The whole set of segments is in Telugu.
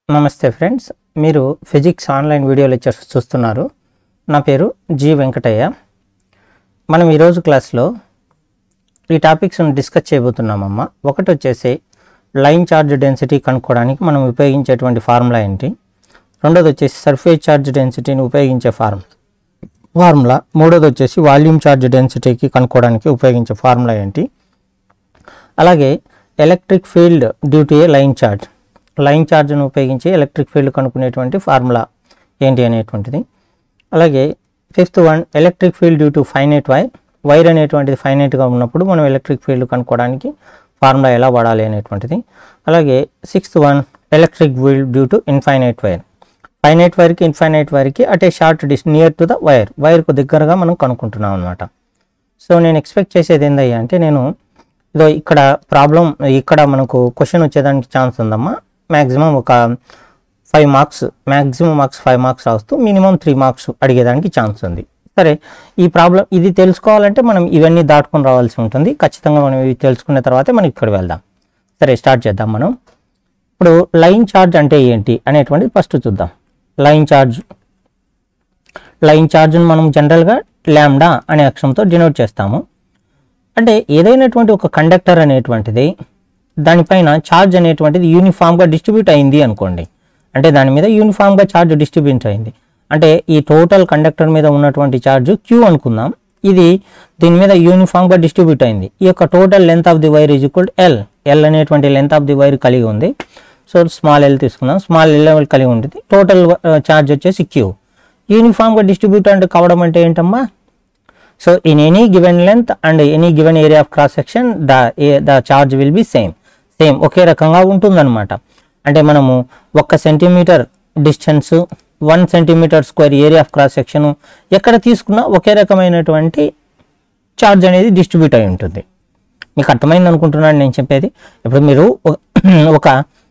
నమస్తే ఫ్రెండ్స్, మీరు ఫిజిక్స్ ఆన్లైన్ వీడియో లెక్చర్స్ చూస్తున్నారు. నా పేరు జి వెంకటయ్య. మనం ఈరోజు క్లాస్లో ఈ టాపిక్స్ని డిస్కస్ చేయబోతున్నామమ్మా. ఒకటి వచ్చేసి లైన్ ఛార్జ్ డెన్సిటీ కనుక్కోవడానికి మనం ఉపయోగించేటువంటి ఫార్ములా ఏంటి, రెండోది వచ్చేసి సర్ఫేస్ ఛార్జ్ డెన్సిటీని ఉపయోగించే ఫార్ములా, మూడోది వచ్చేసి వాల్యూమ్ ఛార్జ్ డెన్సిటీకి కనుక్కోవడానికి ఉపయోగించే ఫార్ములా ఏంటి, అలాగే electric field due to a line ఛార్జ్ను ఉపయోగించి ఎలక్ట్రిక్ ఫీల్డ్ కనుక్కునేటువంటి ఫార్ములా ఏంటి అనేటువంటిది. అలాగే fifth one, electric field due to finite wire అనేటువంటిది ఫైనైట్గా ఉన్నప్పుడు మనం ఎలక్ట్రిక్ ఫీల్డ్ కనుక్కోవడానికి ఫార్ములా ఎలా వాడాలి అనేటువంటిది. అలాగే sixth one, electric field due to infinite వైర్కి ఇన్ఫైనైట్ వైర్కి at a short near to the వైర్కు దగ్గరగా మనం కనుక్కుంటున్నాం అనమాట. సో నేను ఎక్స్పెక్ట్ చేసేది ఏందయ్యా అంటే, నేను ఇదో ఇక్కడ మనకు క్వశ్చన్ వచ్చేదానికి ఛాన్స్ ఉందమ్మా. మ్యాక్సిమం ఒక 5 మార్క్స్, మ్యాక్సిమం మార్క్స్ 5 మార్క్స్ వస్తూ మినిమం 3 మార్క్స్ అడిగేదానికి ఛాన్స్ ఉంది. సరే, ఈ ప్రాబ్లం ఇది తెలుసుకోవాలంటే మనం ఇవన్నీ దాటుకొని రావాల్సి ఉంటుంది. ఖచ్చితంగా మనం ఇవి తెలుసుకున్న తర్వాతే మనం ఇక్కడ వెళ్దాం. సరే, స్టార్ట్ చేద్దాం. మనం ఇప్పుడు లైన్ ఛార్జ్ అంటే ఏంటి అనేటువంటిది ఫస్ట్ చూద్దాం. లైన్ ఛార్జ్ను మనం జనరల్గా ల్యాండా అనే అక్షరంతో డినోట్ చేస్తాము. అంటే ఏదైనటువంటి ఒక కండక్టర్ అనేటువంటిది దానిపైన ఛార్జ్ అనేటువంటిది యూనిఫామ్గా డిస్ట్రిబ్యూట్ అయింది అనుకోండి. అంటే దాని మీద యూనిఫామ్గా ఛార్జ్ డిస్ట్రిబ్యూట్ అయింది అంటే ఈ టోటల్ కండక్టర్ మీద ఉన్నటువంటి ఛార్జ్ క్యూ అనుకుందాం. ఇది దీని మీద యూనిఫామ్గా డిస్ట్రిబ్యూట్ అయింది. ఈ యొక్క total length of the wire is equal L అనేటువంటి లెంత్ ఆఫ్ ది వైర్ కలిగి ఉంది. సో స్మాల్ ఎల్ తీసుకుందాం. స్మాల్ ఎల్ కలిగి ఉంటుంది. టోటల్ ఛార్జ్ వచ్చేసి క్యూ. యూనిఫామ్గా డిస్ట్రిబ్యూట్ అంటే కావడం అంటే ఏంటమ్మా? So in any given length and any given area of cross section the charge will be same ఒకే రకంగా ఉంటుందన్నమాట. అంటే మనము 1 centimetre distance, 1 centimetre square area of cross section ఎక్కడ తీసుకున్నా ఒకే రకమైనటువంటి ఛార్జ్ అనేది డిస్ట్రిబ్యూట్ అయి ఉంటుంది. మీకు అర్థమైంది అనుకుంటున్నాను నేను చెప్పేది. ఇప్పుడు మీరు ఒక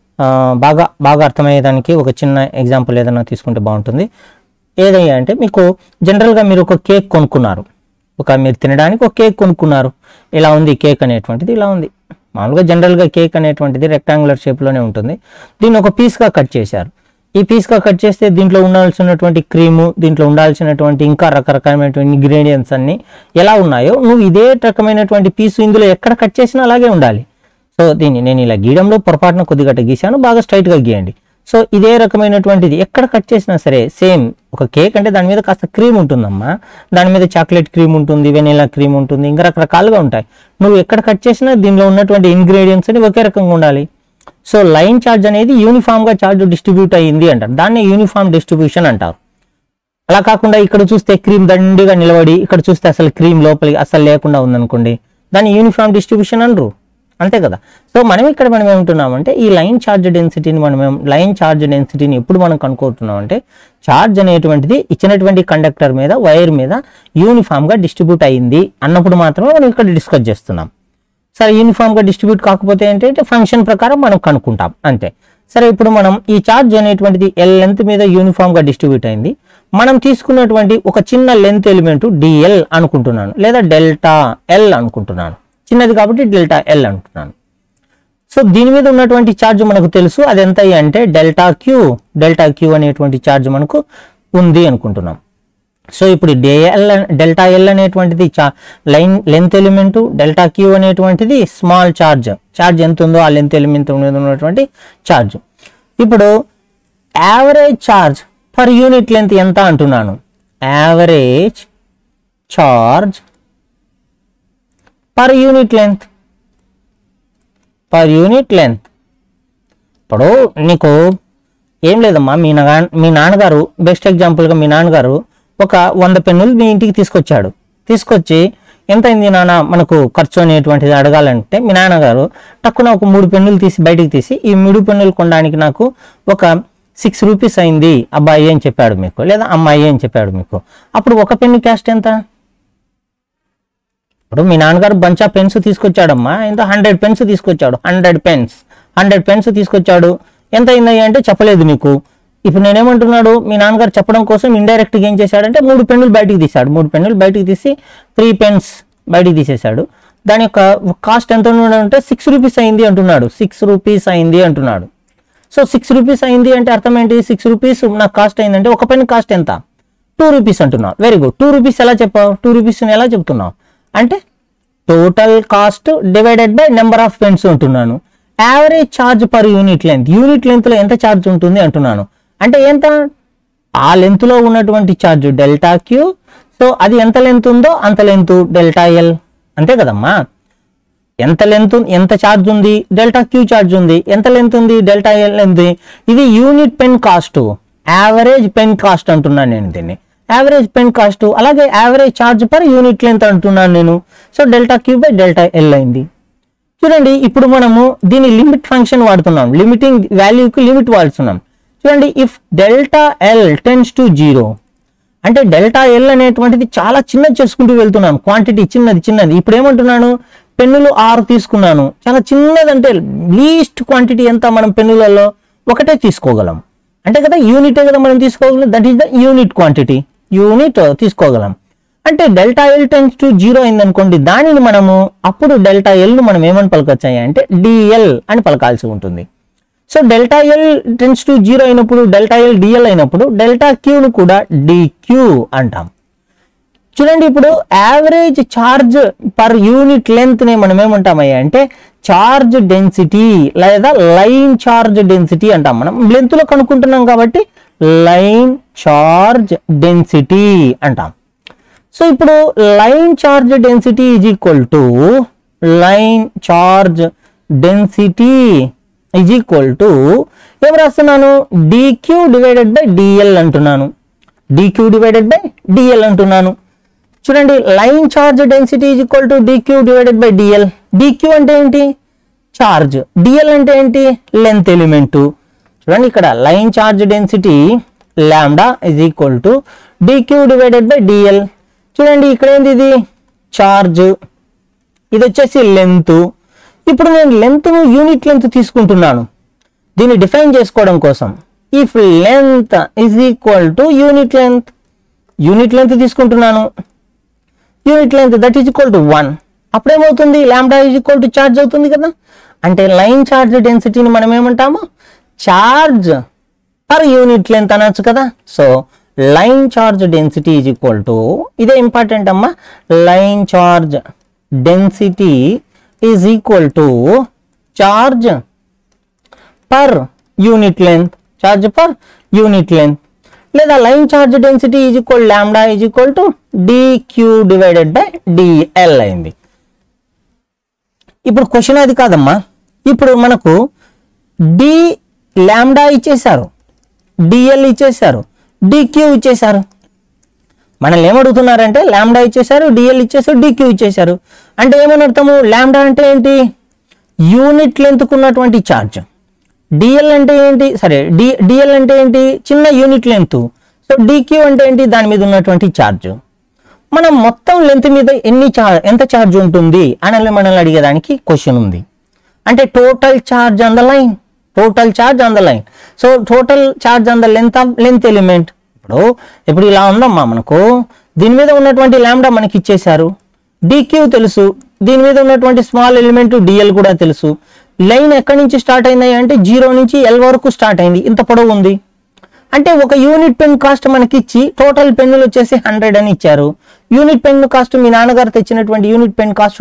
బాగా అర్థమయ్యేదానికి ఒక చిన్న ఎగ్జాంపుల్ ఏదైనా తీసుకుంటే బాగుంటుంది. ఏదయ్యా అంటే, మీకు జనరల్గా మీరు ఒక కేక్ కొనుక్కున్నారు, మీరు తినడానికి ఒక కేక్ కొనుక్కున్నారు. ఇలా ఉంది కేక్ అనేటువంటిది, ఇలా ఉంది. మామూలుగా జనరల్గా కేక్ అనేటువంటిది రెక్టాంగులర్ షేప్లోనే ఉంటుంది. దీన్ని ఒక పీస్గా కట్ చేశారు. ఈ పీస్గా కట్ చేస్తే దీంట్లో ఉండాల్సినటువంటి క్రీము, దీంట్లో ఉండాల్సినటువంటి ఇంకా రకరకాలైనటువంటి ఇంగ్రీడియంట్స్ అన్నీ ఎలా ఉన్నాయో నువ్వు ఇదే రకమైనటువంటి పీసు ఇందులో ఎక్కడ కట్ చేసినా అలాగే ఉండాలి. సో దీన్ని నేను ఇలా గీయడంలో పొరపాటున కొద్దిగా గీశాను, బాగా స్ట్రైట్గా గీయండి. సో ఇదే రకమైనటువంటిది ఎక్కడ కట్ చేసినా సరే సేమ్. ఒక కేక్ అంటే దాని మీద కాస్త క్రీమ్ ఉంటుందమ్మా, దాని మీద చాక్లెట్ క్రీమ్ ఉంటుంది, వెనిలా క్రీమ్ ఉంటుంది, ఇంకా రకరకాలుగా ఉంటాయి. నువ్వు ఎక్కడ కట్ చేసినా దీనిలో ఉన్నటువంటి ఇంగ్రీడియంట్స్ అని ఒకే రకంగా ఉండాలి. సో లైన్ ఛార్జ్ అనేది యూనిఫామ్గా ఛార్జ్ డిస్ట్రిబ్యూట్ అయ్యింది అంటారు. దాన్ని యూనిఫామ్ డిస్ట్రిబ్యూషన్ అంటారు. అలా కాకుండా ఇక్కడ చూస్తే క్రీమ్ దండిగా నిలబడి, ఇక్కడ చూస్తే అసలు క్రీమ్ లోపలికి అసలు లేకుండా ఉందనుకోండి, దాన్ని యూనిఫామ్ డిస్ట్రిబ్యూషన్ అనరు. అంతే కదా. సో మనం ఏమంటున్నామంటే, ఈ లైన్ ఛార్జ్ డెన్సిటీని ఎప్పుడు మనం కనుక్కుంటున్నామంటే, ఛార్జ్ అనేటువంటిది ఇచ్చినటువంటి కండక్టర్ మీద, వైర్ మీద యూనిఫామ్గా డిస్ట్రిబ్యూట్ అయ్యింది అన్నప్పుడు మాత్రమే మనం ఇక్కడ డిస్కస్ చేస్తున్నాం. సరే, యూనిఫామ్గా డిస్ట్రిబ్యూట్ కాకపోతే ఏంటంటే ఫంక్షన్ ప్రకారం మనం కనుక్కుంటాం అంతే. సరే, ఇప్పుడు మనం ఈ ఛార్జ్ అనేటువంటిది ఎల్ లెంత్ మీద యూనిఫామ్గా డిస్ట్రిబ్యూట్ అయింది. మనం తీసుకున్నటువంటి ఒక చిన్న లెంత్ ఎలిమెంట్ డిఎల్ అనుకుంటున్నాను, లేదా డెల్టా ఎల్ అనుకుంటున్నాను. చిన్నది కాబట్టి డెల్టా ఎల్ అంటున్నాను. సో దీని మీద ఉన్నటువంటి ఛార్జ్ మనకు తెలుసు, అది ఎంత అంటే డెల్టా క్యూ అనేటువంటి ఛార్జ్ మనకు ఉంది అనుకుంటున్నాం. సో ఇప్పుడు డెల్టా ఎల్ అనేటువంటిది line length element, delta Q అనేటువంటిది స్మాల్ ఛార్జ్ ఎంత ఉందో ఆ లెంత్ ఎలిమెంట్ మీద ఉన్నటువంటి ఛార్జ్. ఇప్పుడు average charge per unit length ఎంత అంటున్నాను. Average charge per unit length. ఇప్పుడు నీకు ఏం లేదమ్మా, మీ నాన్నగారు బెస్ట్ ఎగ్జాంపుల్గా మీ నాన్నగారు ఒక 100 పెన్నులు మీ ఇంటికి తీసుకొచ్చి ఎంత అయింది నాన్న మనకు ఖర్చు అనేటువంటిది అడగాలంటే, మీ నాన్నగారు టక్కున ఒక 3 పెన్నులు బయటికి తీసి ఈ 3 పెన్నులు కొనడానికి నాకు ఒక 6 రూపీస్ అయింది అబ్బాయి అని చెప్పాడు మీకు, లేదా అమ్మాయి అని చెప్పాడు మీకు. అప్పుడు ఒక పెన్ను కాస్ట్ ఎంత? ఇప్పుడు మీ నాన్నగారు బంచ్ ఆఫ్ పెన్స్ తీసుకొచ్చాడమ్మా, ఎంత 100 పెన్స్ తీసుకొచ్చాడు. 100 పెన్స్ తీసుకొచ్చాడు. ఎంత అయింది అంటే చెప్పలేదు నీకు. ఇప్పుడు నేనేమంటున్నాడు, మీ నాన్నగారు చెప్పడం కోసం ఇండైరెక్ట్గా ఏం చేశాడంటే 3 పెన్నులు బయటికి తీశాడు. 3 పెన్నులు బయటికి తీసి 3 పెన్స్ బయటికి తీసేశాడు. దాని యొక్క కాస్ట్ ఎంత అంటే 6 రూపీస్ అయింది అంటున్నాడు. 6 రూపీస్ అయింది అంటున్నాడు. సో 6 రూపీస్ అయింది అంటే అర్థం ఏంటి? 6 రూపీస్ నాకు కాస్ట్ అయిందంటే ఒక పెన్ కాస్ట్ ఎంత? 2 రూపీస్ అంటున్నావు. Very good. 2 రూపీస్ ఎలా చెప్పావు? 2 రూపీస్ ఎలా చెప్తున్నావు అంటే total cost divided by number of pens అంటున్నాను. Average charge per unit length, unit length లో ఎంత ఛార్జ్ ఉంటుంది అంటున్నాను. అంటే ఎంత? ఆ లెంత్ లో ఉన్నటువంటి ఛార్జ్ డెల్టా క్యూ. సో అది ఎంత లెంత్ ఉందో అంత లెంత్ డెల్టా ఎల్. అంతే కదమ్మా. ఎంత లెంత్, ఎంత ఛార్జ్ ఉంది? డెల్టా క్యూ ఛార్జ్ ఉంది. ఎంత లెంత్ ఉంది? డెల్టా ఎల్ ఉంది. ఇది unit pen cost, average pen cost అంటున్నాను నేను దీన్ని. యావరేజ్ పెన్ కాస్ట్, అలాగే average charge per unit length అంటున్నాను నేను. So delta Q by delta L అయింది. చూడండి, ఇప్పుడు మనము దీని లిమిట్ ఫంక్షన్ వాడుతున్నాం, లిమిటింగ్ వాల్యూకి లిమిట్ వాడుతున్నాం. చూడండి, if delta L tends to 0 అంటే డెల్టా ఎల్ అనేటువంటిది చాలా చిన్నది చేసుకుంటూ వెళ్తున్నాను, క్వాంటిటీ చిన్నది. ఇప్పుడు ఏమంటున్నాను? పెన్నులు 6 తీసుకున్నాను, చాలా చిన్నది. అంటే లీస్ట్ క్వాంటిటీ ఎంత మనం పెన్నులలో? ఒకటే తీసుకోగలం. అంటే కదా, యూనిటే కదా మనం తీసుకోగలం. That is the unit quantity, unit తీసుకోగలం. అంటే డెల్టా ఎల్ టెన్స్ టు 0 అయింది అనుకోండి, దానిని మనము అప్పుడు డెల్టా ఎల్ ను మనం ఏమని పలకొచ్చాయి అంటే డిఎల్ అని పలకాల్సి ఉంటుంది. So delta L tends to 0 అయినప్పుడు, డెల్టా ఎల్ డిఎల్ అయినప్పుడు డెల్టా క్యూను కూడా డిక్యూ అంటాం. చూడండి, ఇప్పుడు average charge per unit length ని మనం ఏమంటామయ్యా అంటే ఛార్జ్ డెన్సిటీ లేదా లైన్ ఛార్జ్ డెన్సిటీ అంటాం. మనం లెంత్ లో కనుక్కుంటున్నాం కాబట్టి లైన్ ఛార్జ్ డెన్సిటీ అంటాం. సో ఇప్పుడు line charge density is equal to line charge density is equal to ఏం రాస్తున్నాను? డిక్యూ డివైడెడ్ బై డిఎల్ అంటున్నాను. డిక్యూ డివైడెడ్ బై డిఎల్ అంటున్నాను. చూడండి, line charge density is equal to DQ divided by DL. DQ అంటే ఏంటి? ఛార్జ్. డిఎల్ అంటే ఏంటి? Length element. చూడండి, ఇక్కడ line charge density lambda is equal to DQ divided by DL. చూడండి, ఇక్కడ ఏంది? ఇది ఛార్జ్, ఇది వచ్చేసి లెంత్. ఇప్పుడు నేను లెంత్ ను యూనిట్ లెంత్ తీసుకుంటున్నాను దీన్ని డిఫైన్ చేసుకోవడం కోసం. If length is equal to unit length, unit length తీసుకుంటున్నాను, unit length that is equal to 1. అప్పుడేమవుతుంది? Lambda is equal to charge అవుతుంది కదా. అంటే లైన్ ఛార్జ్ డెన్సిటీని మనం ఏమంటాము? ఛార్జ్ పర్ యూనిట్ లెంత్ అనొచ్చు కదా. So line charge density is equal to, ఇదే ఇంపార్టెంట్ అమ్మా, line charge density is equal to charge per unit length, charge per unit length. లేదా line charge density is equal lambda is equal to DQ divided by DL అయింది. ఇప్పుడు క్వశ్చన్ అది కాదమ్మా. ఇప్పుడు మనకు డి లాంబ్డా ఇచ్చేశారు, డిఎల్ ఇచ్చేశారు, డిక్యూ ఇచ్చేశారు. మనల్ని ఏమడుగుతున్నారంటే లాంబ్డా ఇచ్చేశారు, డిఎల్ ఇచ్చేసారు, డిక్యూ ఇచ్చేశారు. అంటే ఏమని అర్థము? లాంబ్డా అంటే ఏంటి? యూనిట్ లెంత్కు ఉన్నటువంటి ఛార్జ్. డిఎల్ అంటే ఏంటి? సరే, డిఎల్ అంటే ఏంటి? చిన్న యూనిట్ లెంత్. సో డిక్యూ అంటే ఏంటి? దాని మీద ఉన్నటువంటి ఛార్జ్. మనం మొత్తం లెంత్ మీద ఎంత ఛార్జ్ ఉంటుంది అని మనల్ని అడిగేదానికి క్వశ్చన్ ఉంది. అంటే total charge on the line, total charge on the line. So total charge on the length of length element. ఇప్పుడు ఇలా ఉందమ్మా, మనకు దీని మీద ఉన్నటువంటి లాంబ్డా మనకి ఇచ్చేశారు, డిక్యూ తెలుసు, దీని మీద ఉన్నటువంటి స్మాల్ ఎలిమెంట్ డిఎల్ కూడా తెలుసు. లైన్ ఎక్కడి నుంచి స్టార్ట్ అయింది అంటే 0 నుంచి ఎల్ వరకు స్టార్ట్ అయింది, ఇంత పొడవు ఉంది. అంటే ఒక యూనిట్ పెన్ కాస్ట్ మనకి ఇచ్చి టోటల్ పెన్నులు వచ్చేసి 100 అని ఇచ్చారు. యూనిట్ పెన్ కాస్ట్ మీ నాన్నగారు తెచ్చినటువంటి యూనిట్ పెన్ కాస్ట్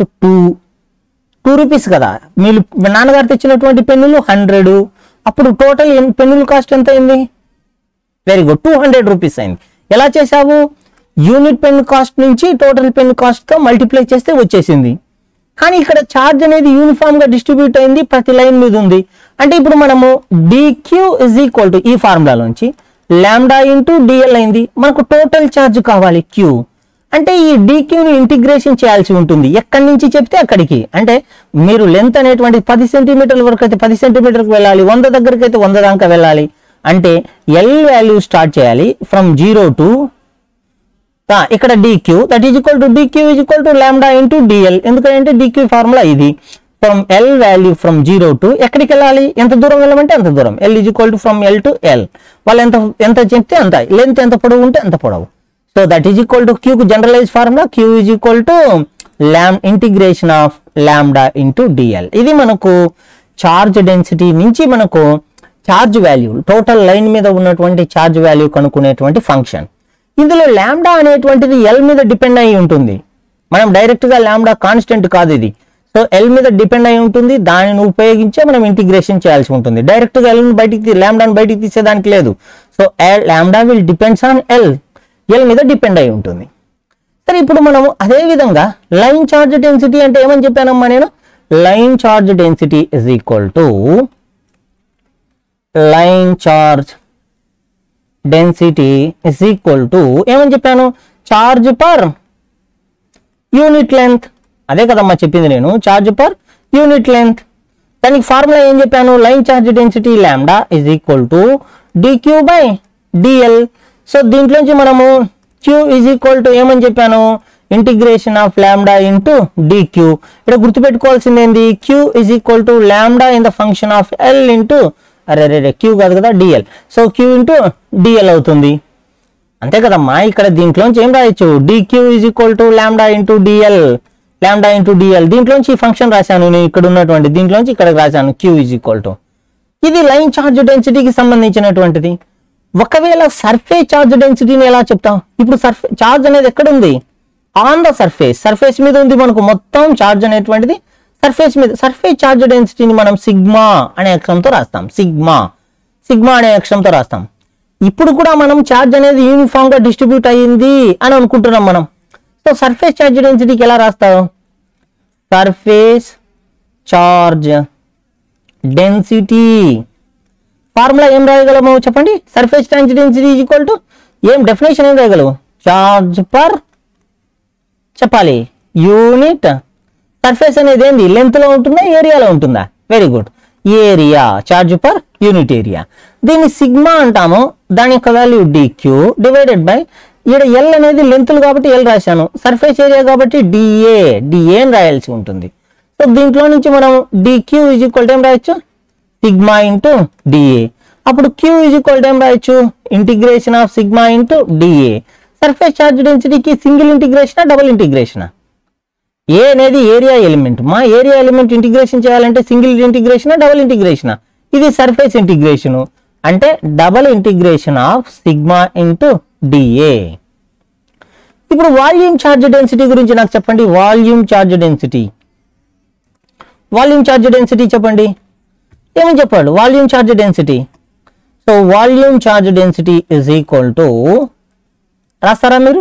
2 రూపీస్ కదా. మీ నాన్నగారు తెచ్చినటువంటి పెన్నులు 100. అప్పుడు టోటల్ పెన్నుల కాస్ట్ ఎంత అయింది? వెరీ గుడ్, 200 రూపీస్ అయింది. ఎలా చేసావు? యూనిట్ పెన్ కాస్ట్ నుంచి టోటల్ పెన్ కాస్ట్ తో మల్టిప్లై చేస్తే వచ్చేసింది. కానీ ఇక్కడ ఛార్జ్ అనేది యూనిఫామ్ గా డిస్ట్రిబ్యూట్ అయింది, ప్రతి లైన్ మీద ఉంది. అంటే ఇప్పుడు మనము డిక్యూ ఇజ్ ఈక్వల్ టు ఈ ఫార్ములాలోంచి లాంబ్డా ఇంటూ డిఎల్ అయింది. మనకు టోటల్ ఛార్జ్ కావాలి క్యూ. అంటే ఈ డిక్యూని ఇంటిగ్రేషన్ చేయాల్సి ఉంటుంది, ఎక్కడి నుంచి చెప్తే అక్కడికి. అంటే మీరు లెంత్ అనేటువంటి 10 సెంటీమీటర్ల వరకు అయితే 10 సెంటీమీటర్కి వెళ్ళాలి, 100 దగ్గరికి అయితే 100 దాకా వెళ్ళాలి. అంటే ఎల్ వాల్యూ స్టార్ట్ చేయాలి ఫ్రమ్ 0 టు ఇక్కడ DQ, that is equal to DQ is equal to lambda into DL. ఎందుకంటే డిక్యూ ఫార్ములా ఇది. From L value from 0 to ఎక్కడికి వెళ్ళాలి? ఎంత దూరం వెళ్ళమంటే అంత దూరం. L is equal to from L to L. వాళ్ళు ఎంత చెప్తే అంత, లెంత్ ఎంత పొడవు ఉంటే అంత పొడవు. So that is equal to క్యూకు generalize formula, Q is equal to integration of lambda into DL. ఇది మనకు ఛార్జ్ డెన్సిటీ నుంచి మనకు ఛార్జ్ వాల్యూ, టోటల్ లైన్ మీద ఉన్నటువంటి ఛార్జ్ వాల్యూ కనుక్కునేటువంటి ఫంక్షన్. ఇందులో లాంబ్డా అనేటువంటిది ఎల్ మీద డిపెండ్ అయి ఉంటుంది. మనం డైరెక్ట్గా లాంబ్డా కాన్స్టెంట్ కాదు ఇది. సో ఎల్ మీద డిపెండ్ అయి ఉంటుంది, దానిని ఉపయోగించే మనం ఇంటిగ్రేషన్ చేయాల్సి ఉంటుంది. డైరెక్ట్గా ఎల్ని బయటికి లాంబ్డాని బయటికి తీసేదానికి లేదు. So lambda will depends on L మీద డిపెండ్ అయి ఉంటుంది. సరే, ఇప్పుడు మనం అదే విధంగా లైన్ చార్జ్ డెన్సిటీ అంటే ఏమని చెప్పానమ్మా నేను? Line charge density is equal to line charge density is equal to ఏమని చెప్పాను? Charge per unit length. అదే కదమ్మా చెప్పింది నేను, చార్జ్ పర్ యూనిట్ లెంత్. దానికి ఫార్ములా ఏం చెప్పాను? Line charge density lambda is equal to DQ by DL. So దీంట్లోంచి మనము క్యూ ఇజ్ ఈక్వల్ టు ఏమని చెప్పాను? Integration of lambda into DQ. ఇక్కడ గుర్తుపెట్టుకోవాల్సింది ఏంది? Q is equal to lambda in the function of L into Q కాదు కదా DL. So Q into DL అవుతుంది. అంతే కదమ్మా. ఇక్కడ దీంట్లోంచి ఏం రాయొచ్చు? DQ is equal to lambda into DL, lambda into DL. దీంట్లోంచి ఈ ఫంక్షన్ రాశాను నేను, ఇక్కడ ఉన్నటువంటి దీంట్లోంచి ఇక్కడ రాశాను క్యూ ఇజ్ ఈక్వల్ టు. ఇది లైన్ చార్జ్ డెన్సిటీకి సంబంధించినటువంటిది. ఒకవేళ సర్ఫేస్ చార్జ్ డెన్సిటీని ఎలా చెప్తాం? ఇప్పుడు చార్జ్ అనేది ఎక్కడ ఉంది? ఆన్ ద సర్ఫేస్ మీద ఉంది మనకు మొత్తం చార్జ్ అనేటువంటిది సర్ఫేస్ మీద. సర్ఫేస్ చార్జ్ డెన్సిటీని మనం సిగ్మా అనే అక్షరంతో రాస్తాం. సిగ్మా అనే అక్షరంతో రాస్తాం. ఇప్పుడు కూడా మనం చార్జ్ అనేది యూనిఫామ్ గా డిస్ట్రిబ్యూట్ అయ్యింది అని అనుకుంటున్నాం మనం. సో సర్ఫేస్ చార్జ్ డెన్సిటీకి ఎలా రాస్తావు? సర్ఫేస్ చార్జ్ డెన్సిటీ ఫార్ములా ఏం రాయగలము చెప్పండి? Surface charge density is equal to ఏం డెఫినేషన్ ఏం రాయగలవు? చార్జ్ పర్ చెప్పాలి యూనిట్. సర్ఫేస్ అనేది ఏంది? లెంత్ లో ఉంటుందా, ఏరియాలో ఉంటుందా? Very good, area. Charge per unit area. దీన్ని సిగ్మా అంటాము. దాని యొక్క వాల్యూ డిక్యూ డివైడెడ్ బై ఇక్కడ ఎల్ అనేది లెంత్లు కాబట్టి ఎల్ రాశాను, సర్ఫేస్ ఏరియా కాబట్టి డిఏ అని రాయాల్సి ఉంటుంది. సో దీంట్లో నుంచి మనం డిక్యూ ఈజ్ ఈక్వల్ టు ఏం రాయొచ్చు? Sigma into DA. అప్పుడు క్యూ ఈజ్ ఈక్వల్ టు ఏం రాయొచ్చు? Integration of sigma into DA. Surface charge డెన్సిటీకి సింగిల్ ఇంటిగ్రేషనా, డబుల్ ఇంటిగ్రేషనా? ఏ అనేది ఏరియా ఎలిమెంట్. మా ఏరియా ఎలిమెంట్ ఇంటిగ్రేషన్ చేయాలంటే సింగిల్ ఇంటిగ్రేషనా, డబుల్ ఇంటిగ్రేషనా? ఇది సర్ఫేస్ ఇంటిగ్రేషన్ అంటే double integration of sigma into DA. ఇప్పుడు వాల్యూమ్ చార్జ్ డెన్సిటీ గురించి నాకు చెప్పండి. వాల్యూమ్ చార్జ్ డెన్సిటీ చెప్పండి. ఏమని చెప్పాడు? Volume charge density. So volume charge density is equal to రాస్తారా మీరు?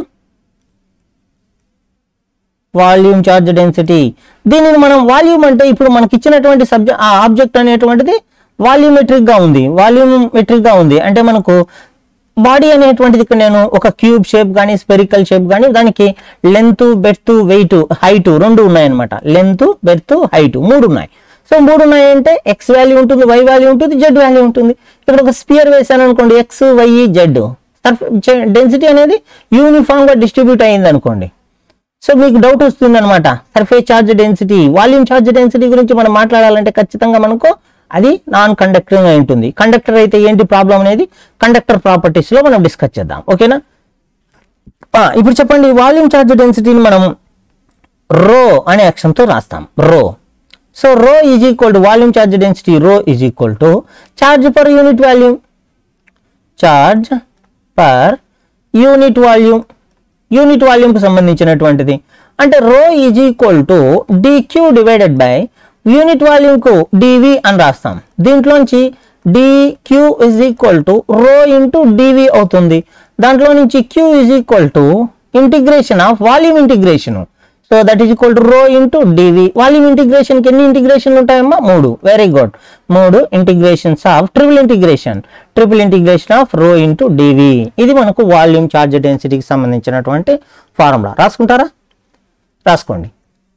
Volume charge density. దీనిని మనం వాల్యూమ్ అంటే ఇప్పుడు మనకి ఇచ్చినటువంటి ఆబ్జెక్ట్ అనేటువంటిది వాల్యూమెట్రిక్ గా ఉంది. అంటే మనకు బాడీ అనేటువంటిది ఇక్కడ నేను ఒక క్యూబ్ షేప్ కానీ స్పెరికల్ షేప్ కానీ దానికి లెంత్, బెర్త్, వెయిట్, హైట్ రెండు ఉన్నాయన్నమాట. లెంత్, బెర్త్, హైట్ మూడు ఉన్నాయి. సో మూడు ఉన్నాయంటే ఎక్స్ వాల్యూ ఉంటుంది, వై వాల్యూ ఉంటుంది, జెడ్ వాల్యూ ఉంటుంది. ఇక్కడ ఒక స్పియర్ వేసాను అనుకోండి, ఎక్స్, వై, జెడ్. డెన్సిటీ అనేది యూనిఫామ్ గా డిస్ట్రిబ్యూట్ అయ్యింది అనుకోండి. సో మీకు డౌట్ వస్తుంది అనమాట, surface charge density, volume charge density గురించి మనం మాట్లాడాలంటే ఖచ్చితంగా మనకు అది నాన్ కండక్టరింగ్ అయి ఉంటుంది. కండక్టర్ అయితే ఏంటి ప్రాబ్లం అనేది కండక్టర్ ప్రాపర్టీస్ లో మనం డిస్కస్ చేద్దాం. ఓకేనా? ఇప్పుడు చెప్పండి, వాల్యూమ్ చార్జ్ డెన్సిటీని మనం రో అనే అక్షరంతో రాస్తాం. Rho. So rho is equal to volume charge density. Rho is equal to charge per unit volume. Charge per unit volume. Unit volume కు సంబంధించినటువంటిది. అంటే rho is equal to DQ divided by unit volume కు డివి అని రాస్తాం. దీంట్లోంచి DQ is equal to rho into DV అవుతుంది. దాంట్లో నుంచి Q is equal to integration of volume integration. So that is equal to rho into DV. Volume integration కి ఎన్ని ఇంటిగ్రేషన్లు ఉంటాయమ్మా? 3. Very good. 3 integrations of triple integration of rho into DV. ఇది మనకు వాల్యూమ్ చార్జ్ డెన్సిటీకి సంబంధించినటువంటి ఫార్ములా. రాసుకుంటారా? రాసుకోండి.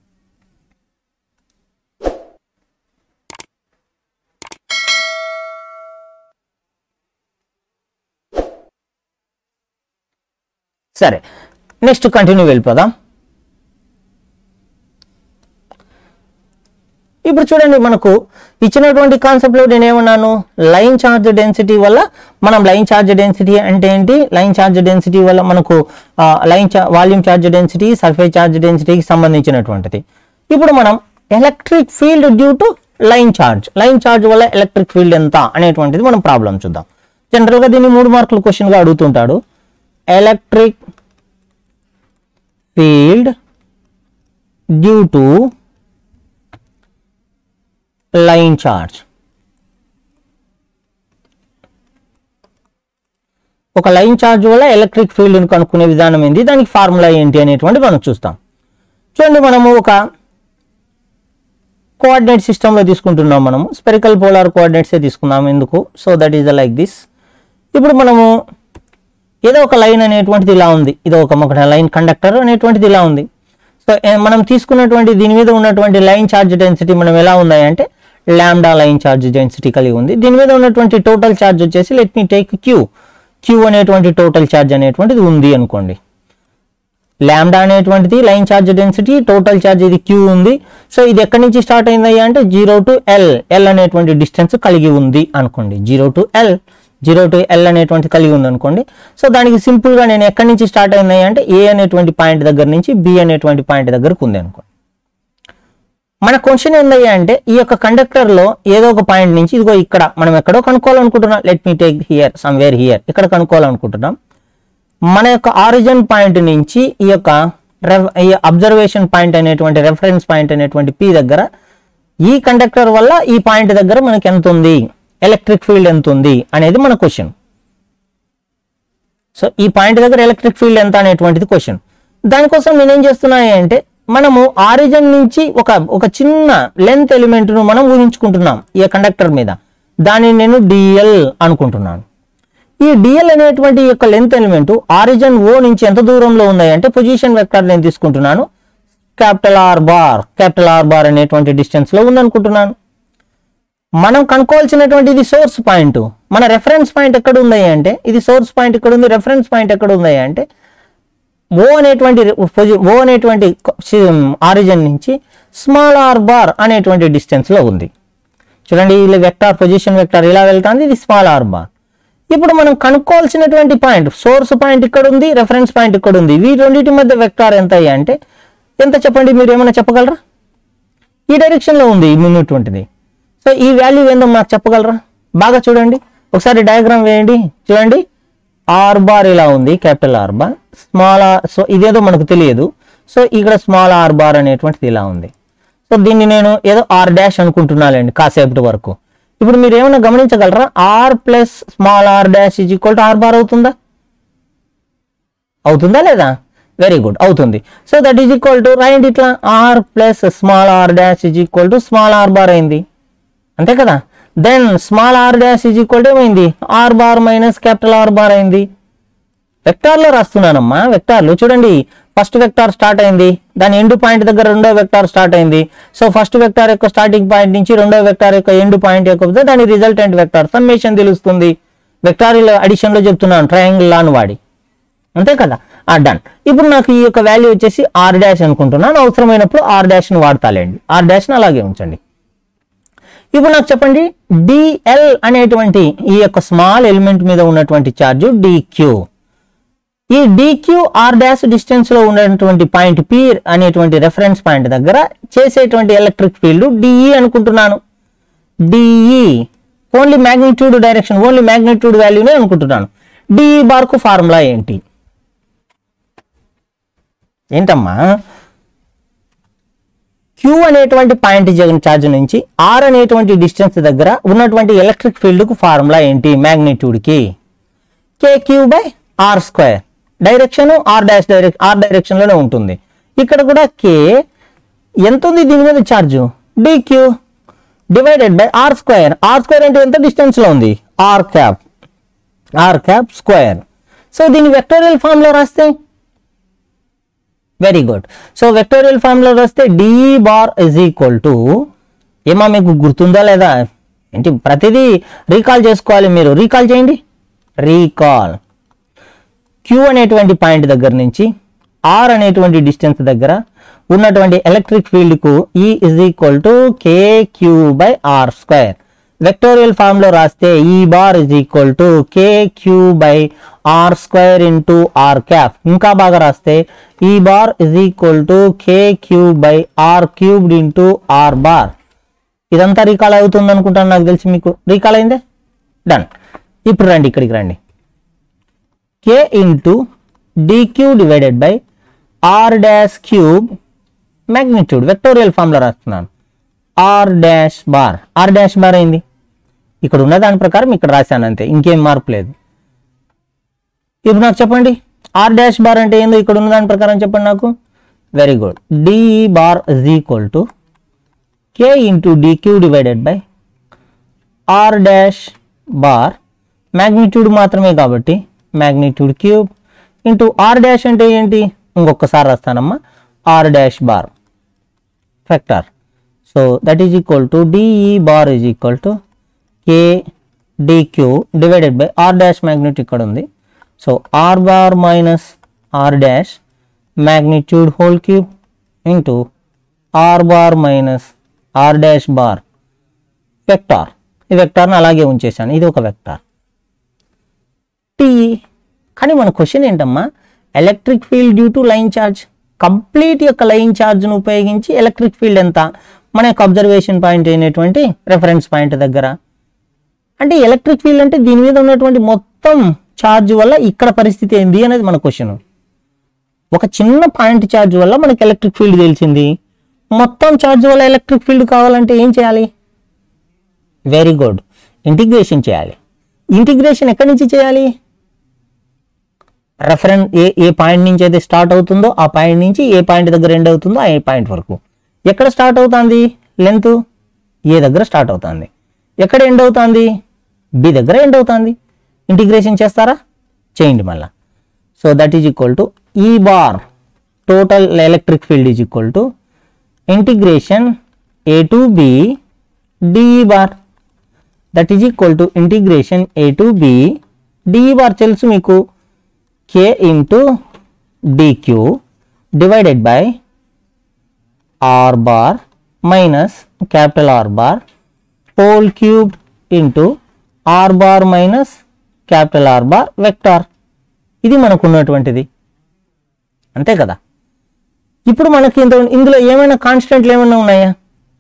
సరే, నెక్స్ట్ కంటిన్యూ వెళ్ళిపోదాం. ఇప్పుడు చూడండి, మనకు ఇచ్చినటువంటి కాన్సెప్ట్ లో నేను ఏమన్నాను? లైన్ చార్జ్ డెన్సిటీ వల్ల మనం లైన్ చార్జ్ డెన్సిటీ అంటే ఏంటి? లైన్ చార్జ్ డెన్సిటీ వల్ల మనకు volume charge density, surface charge డెన్సిటీకి సంబంధించినటువంటిది. ఇప్పుడు మనం electric field due to line charge వల్ల ఎలక్ట్రిక్ ఫీల్డ్ ఎంత అనేటువంటిది మనం ప్రాబ్లం చూద్దాం. జనరల్గా దీన్ని 3 మార్కుల క్వశ్చన్గా అడుగుతుంటాడు. Electric field due to line charge. ఒక లైన్ ఛార్జ్ వల్ల ఎలక్ట్రిక్ ఫీల్డ్ని కనుక్కునే విధానం ఏంటి, దానికి ఫార్ములా ఏంటి అనేటువంటి మనం చూస్తాం. చూడండి, మనము ఒక కోఆర్డినేట్ సిస్టంలో తీసుకుంటున్నాం. మనము స్పెరికల్ పోలార్ కోఆర్డినేట్సే తీసుకున్నాము. ఎందుకు? So that is like this. ఇప్పుడు మనము ఏదో ఒక లైన్ అనేటువంటిది ఇలా ఉంది, ఇది ఒక లైన్ కండక్టర్ అనేటువంటిది ఇలా ఉంది. సో మనం తీసుకున్నటువంటి దీని మీద ఉన్నటువంటి లైన్ ఛార్జ్ డెన్సిటీ మనం ఎలా ఉంది అంటే లాంబ్డా లైన్ ఛార్జ్ డెన్సిటీ కలిగి ఉంది. దీని మీద ఉన్నటువంటి టోటల్ ఛార్జ్ వచ్చేసి లెట్ మీ టేక్ క్యూ అనేటువంటి టోటల్ ఛార్జ్ అనేటువంటిది ఉంది అనుకోండి. లాంబ్డా అనేటువంటిది line charge density, total charge ఇది క్యూ ఉంది. సో ఇది ఎక్కడి నుంచి స్టార్ట్ అయింది అంటే 0 to L అనేటువంటి డిస్టెన్స్ కలిగి ఉంది అనుకోండి. 0 to L అనేటువంటి కలిగి ఉంది అనుకోండి. సో దానికి సింపుల్ గా నేను ఎక్కడి నుంచి స్టార్ట్ అయింది అంటే ఏ అనేటువంటి పాయింట్ దగ్గర నుంచి బి అనేటువంటి పాయింట్ దగ్గరకు ఉంది అనుకోండి. మన క్వశ్చన్ ఏందయ్యా అంటే ఈ యొక్క కండక్టర్ లో ఏదో ఒక పాయింట్ నుంచి ఇదిగో ఇక్కడ మనం ఎక్కడో కనుక్కోవాలనుకుంటున్నాం. Let me take here somewhere here, ఇక్కడ కనుక్కోవాలనుకుంటున్నాం. మన యొక్క ఆరిజిన్ పాయింట్ నుంచి ఈ యొక్క అబ్జర్వేషన్ పాయింట్ అనేటువంటి రెఫరెన్స్ పాయింట్ అనేటువంటి P దగ్గర ఈ కండక్టర్ వల్ల ఈ పాయింట్ దగ్గర మనకి ఎంత ఉంది, ఎలక్ట్రిక్ ఫీల్డ్ ఎంత ఉంది అనేది మన క్వశ్చన్. సో ఈ పాయింట్ దగ్గర ఎలక్ట్రిక్ ఫీల్డ్ ఎంత అనేటువంటిది క్వశ్చన్. దానికోసం నేనేం చేస్తున్నా అంటే మనము ఆరిజిన్ నుంచి ఒక చిన్న లెంత్ ఎలిమెంట్ ను మనం ఊహించుకుంటున్నాం ఈ కండక్టర్ మీద. దానిని నేను డిఎల్ అనుకుంటున్నాను. ఈ డిఎల్ అనేటువంటి యొక్క లెంత్ ఎలిమెంట్ ఆరిజిన్ ఓ నుంచి ఎంత దూరంలో ఉన్నాయి అంటే పొజిషన్ వెక్టర్ నేను తీసుకుంటున్నాను. క్యాపిటల్ ఆర్ బార్ అనేటువంటి డిస్టెన్స్ లో ఉందనుకుంటున్నాను. మనం కనుక్కోవాల్సినటువంటి ఇది సోర్స్ పాయింట్. మన రెఫరెన్స్ పాయింట్ ఎక్కడ ఉంది అంటే ఇది సోర్స్ పాయింట్ ఇక్కడ ఉంది, రెఫరెన్స్ పాయింట్ ఎక్కడ ఉంది అంటే ఓ అనేటువంటి ఆరిజిన్ నుంచి స్మాల్ ఆర్ బార్ అనేటువంటి డిస్టెన్స్ లో ఉంది. చూడండి, ఇలా వెక్టార్ పొజిషన్ వెక్టార్ ఇలా వెళ్తుంది, ఇది స్మాల్ ఆర్ బార్. ఇప్పుడు మనం కనుక్కోవాల్సినటువంటి పాయింట్ సోర్స్ పాయింట్ ఇక్కడ ఉంది, రెఫరెన్స్ పాయింట్ ఇక్కడ ఉంది. ఈ రెండింటి మధ్య వెక్టార్ ఎంత అంటే ఎంత చెప్పండి, మీరు ఏమైనా చెప్పగలరా? ఈ డైరెక్షన్ లో ఉంది ఉన్నటువంటిది. సో ఈ వాల్యూ ఏందో నాకు చెప్పగలరా? బాగా చూడండి, ఒకసారి డయాగ్రామ్ వేయండి. చూడండి, ఆర్ బార్ ఇలా ఉంది, capital R bar, small R. So ఇదేదో మనకు తెలియదు. సో ఇక్కడ స్మాల్ ఆర్ బార్ అనేటువంటిది ఇలా ఉంది. సో దీన్ని నేను ఏదో ఆర్ డాష్ అనుకుంటున్నానండి కాసేపటి వరకు. ఇప్పుడు మీరు ఏమైనా గమనించగలరా? R plus small R dash is equal to R bar అవుతుందా లేదా? వెరీ గుడ్, అవుతుంది. So that is equal to right ఇట్లా R plus small R dash is equal to small R bar అయింది, అంతే కదా. Then small R dash is equal to ఏమైంది, R bar minus capital R bar అయింది. వెక్టార్లో రాస్తున్నానమ్మా, వెక్టార్లు చూడండి. ఫస్ట్ వెక్టార్ స్టార్ట్ అయింది, దాని ఎండ్ పాయింట్ దగ్గర రెండో వెక్టార్ స్టార్ట్ అయింది. సో ఫస్ట్ వెక్టార్ యొక్క స్టార్టింగ్ పాయింట్ నుంచి రెండో వెక్టార్ యొక్క ఎండ్ పాయింట్ యొక్క దాని రిజల్టెంట్ వెక్టార్ సమ్మేషన్ తెలుస్తుంది. వెక్టార్ అడిషన్ లో చెప్తున్నాను, ట్రయాంగిల్ లాను వాడి, అంతే కదా. డన్. ఇప్పుడు నాకు ఈ యొక్క వాల్యూ వచ్చేసి ఆర్ డాష్ అనుకుంటున్నాను. అవసరమైనప్పుడు ఆర్ డాష్ ని వాడతాలేండి, ఆర్ డాష్ ని అలాగే ఉంచండి. ఇప్పుడు నాకు చెప్పండి, డిఎల్ అనేటువంటి ఈ యొక్క స్మాల్ ఎలిమెంట్ మీద ఉన్నటువంటి ఛార్జ్ డిక్యూ. ఈ డిక్యూ ఆర్ డాష్ డిస్టెన్స్ లో ఉన్నటువంటి పాయింట్ పి అనేటువంటి రెఫరెన్స్ పాయింట్ దగ్గర చేసేటువంటి ఎలక్ట్రిక్ ఫీల్డ్ డిఈ అనుకుంటున్నాను. DE only magnitude direction, only magnitude వాల్యూనే అనుకుంటున్నాను. డిఈ బార్ కు ఫార్ములా ఏంటమ్మా? క్యూ అనేటువంటి పాయింట్ ఛార్జ్ నుంచి ఆర్ అనేటువంటి డిస్టెన్స్ దగ్గర ఉన్నటువంటి ఎలక్ట్రిక్ ఫీల్డ్ కు ఫార్ములా ఏంటి? మ్యాగ్నిట్యూడ్ కి KQ by are square. Direction R direction లోనే ఉంటుంది. ఇక్కడ కూడా కే ఎంత ఉంది దీని మీద charge? Dq divided by are square. R square అంటే ఎంత డిస్టెన్స్ లో ఉంది? R cap square. సో దీన్ని వెక్టోరియల్ ఫామ్ లో రాస్తే very good. So vectorial form లో రాస్తే dE bar is equal to ఏమా, మీకు గుర్తుందా లేదా? ఏంటి ప్రతిదీ రీకాల్ చేసుకోవాలి మీరు. రీకాల్ చేయండి. రీకాల్ క్యూ అనేటువంటి పాయింట్ దగ్గర నుంచి ఆర్ అనేటువంటి డిస్టెన్స్ దగ్గర ఉన్నటువంటి ఎలక్ట్రిక్ ఫీల్డ్ కు E is equal to KQ by are square. Vectorial form లో రాస్తే E bar is equal to KQ by are square into R cap. ఇంకా బాగా రాస్తే E bar is equal to KQ by are cubed into R bar. ఇదంతా రీకాల్ అవుతుంది అనుకుంటాను, నాకు తెలిసి మీకు రీకాల్ అయిందే. డన్. ఇప్పుడు రండి ఇక్కడికి రండి. k into dq divided by r dash cube magnitude vectorial formula రాస్తున్నాను. r డాష్ బార్ అయింది. ఇక్కడ ఉన్న దాని ప్రకారం ఇక్కడ రాశాను అంతే, ఇంకేం మార్పు లేదు. ఇప్పుడు నాకు చెప్పండి r డాష్ బార్ అంటే ఏందో ఇక్కడ ఉన్న దాని ప్రకారం చెప్పండి నాకు. Very good. d bar is equal to k into dq divided by r dash bar magnitude మాత్రమే కాబట్టి magnitude cube into r dash అంటే ఏంటి, ఇంకొకసారి రాస్తానమ్మా, r dash bar vector. So that is equal to de bar is equal to k dq divided by r dash magnitude ఇక్కడ ఉంది. So r bar minus r dash magnitude whole cube into r bar minus r dash bar vector. ఈ వెక్టార్ని అలాగే ఉంచేసాను, ఇది ఒక వెక్టార్ t. కానీ మన క్వశ్చన్ ఏంటమ్మా, electric field due to line charge. Complete యొక్క లైన్ ఛార్జ్ను ఉపయోగించి ఎలక్ట్రిక్ ఫీల్డ్ ఎంత మన యొక్క అబ్జర్వేషన్ పాయింట్ అయినటువంటి రెఫరెన్స్ పాయింట్ దగ్గర. అంటే ఎలక్ట్రిక్ ఫీల్డ్ అంటే దీని మీద ఉన్నటువంటి మొత్తం ఛార్జ్ వల్ల ఇక్కడ పరిస్థితి ఏంది అనేది మన క్వశ్చన్. ఒక చిన్న పాయింట్ ఛార్జ్ వల్ల మనకి ఎలక్ట్రిక్ ఫీల్డ్ తెలిసింది, మొత్తం ఛార్జ్ వల్ల ఎలక్ట్రిక్ ఫీల్డ్ కావాలంటే ఏం చేయాలి? వెరీ గుడ్, ఇంటిగ్రేషన్ చేయాలి. ఇంటిగ్రేషన్ ఎక్కడి నుంచి చేయాలి? రెఫరెన్స్ ఏ పాయింట్ నుంచి అయితే స్టార్ట్ అవుతుందో ఆ పాయింట్ నుంచి ఏ పాయింట్ దగ్గర ఎండ్ అవుతుందో ఆ పాయింట్ వరకు. ఎక్కడ స్టార్ట్ అవుతుంది లెంత్? ఏ దగ్గర స్టార్ట్ అవుతుంది. ఎక్కడ ఎండ్ అవుతుంది? బి దగ్గర ఎండ్ అవుతుంది. ఇంటిగ్రేషన్ చేస్తారా? చేయండి మళ్ళా. So that is equal to E bar total electric field is equal to integration A to B dE bar. That is equal to integration A to B dE bar తెలుసు మీకు, k into dq divided by r bar minus capital R bar whole cube into r bar minus capital R bar vector. ఇది మనకు ఉన్నటువంటిది, అంతే కదా. ఇప్పుడు మనకి ఇందులో ఏమైనా కాన్స్టెంట్లు ఏమైనా ఉన్నాయా?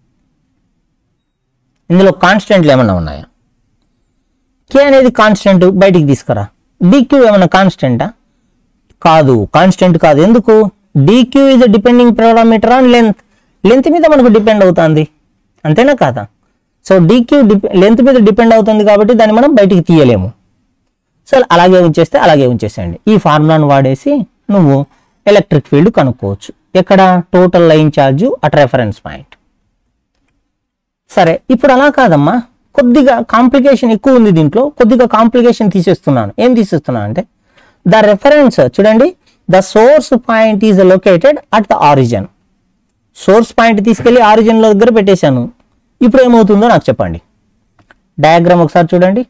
ఇందులో కాన్స్టెంట్లు ఏమైనా ఉన్నాయా? k అనేది కాన్స్టెంట్, బయటికి తీసుకురా. dq ఏమైనా కాన్స్టెంటా? కాదు, కాన్స్టెంట్ కాదు. ఎందుకు? dq is a depending parameter on length. Length మీద మనకు డిపెండ్ అవుతుంది, అంతేనా కాదా? సో dq లెంత్ మీద డిపెండ్ అవుతుంది కాబట్టి దాన్ని మనం బయటికి తీయలేము. సో అలాగే ఉంచేస్తే అలాగే ఉంచేసేయండి. ఈ ఫార్ములాను వాడేసి నువ్వు ఎలక్ట్రిక్ ఫీల్డ్ కనుక్కోవచ్చు. ఎక్కడ? Total line charge at reference point. సరే, ఇప్పుడు అలా కాదమ్మా, కొద్దిగా కాంప్లికేషన్ ఎక్కువ ఉంది దీంట్లో. కొద్దిగా కాంప్లికేషన్ తీసేస్తున్నాను. ఏం తీసేస్తున్నాను అంటే ద రెఫరెన్స్, చూడండి, the source point is located at the origin. Source point తీసుకెళ్లి ఆరిజిన్ లో దగ్గర పెట్టేశాను. ఇప్పుడు ఏమవుతుందో నాకు చెప్పండి. డయాగ్రామ్ ఒకసారి చూడండి.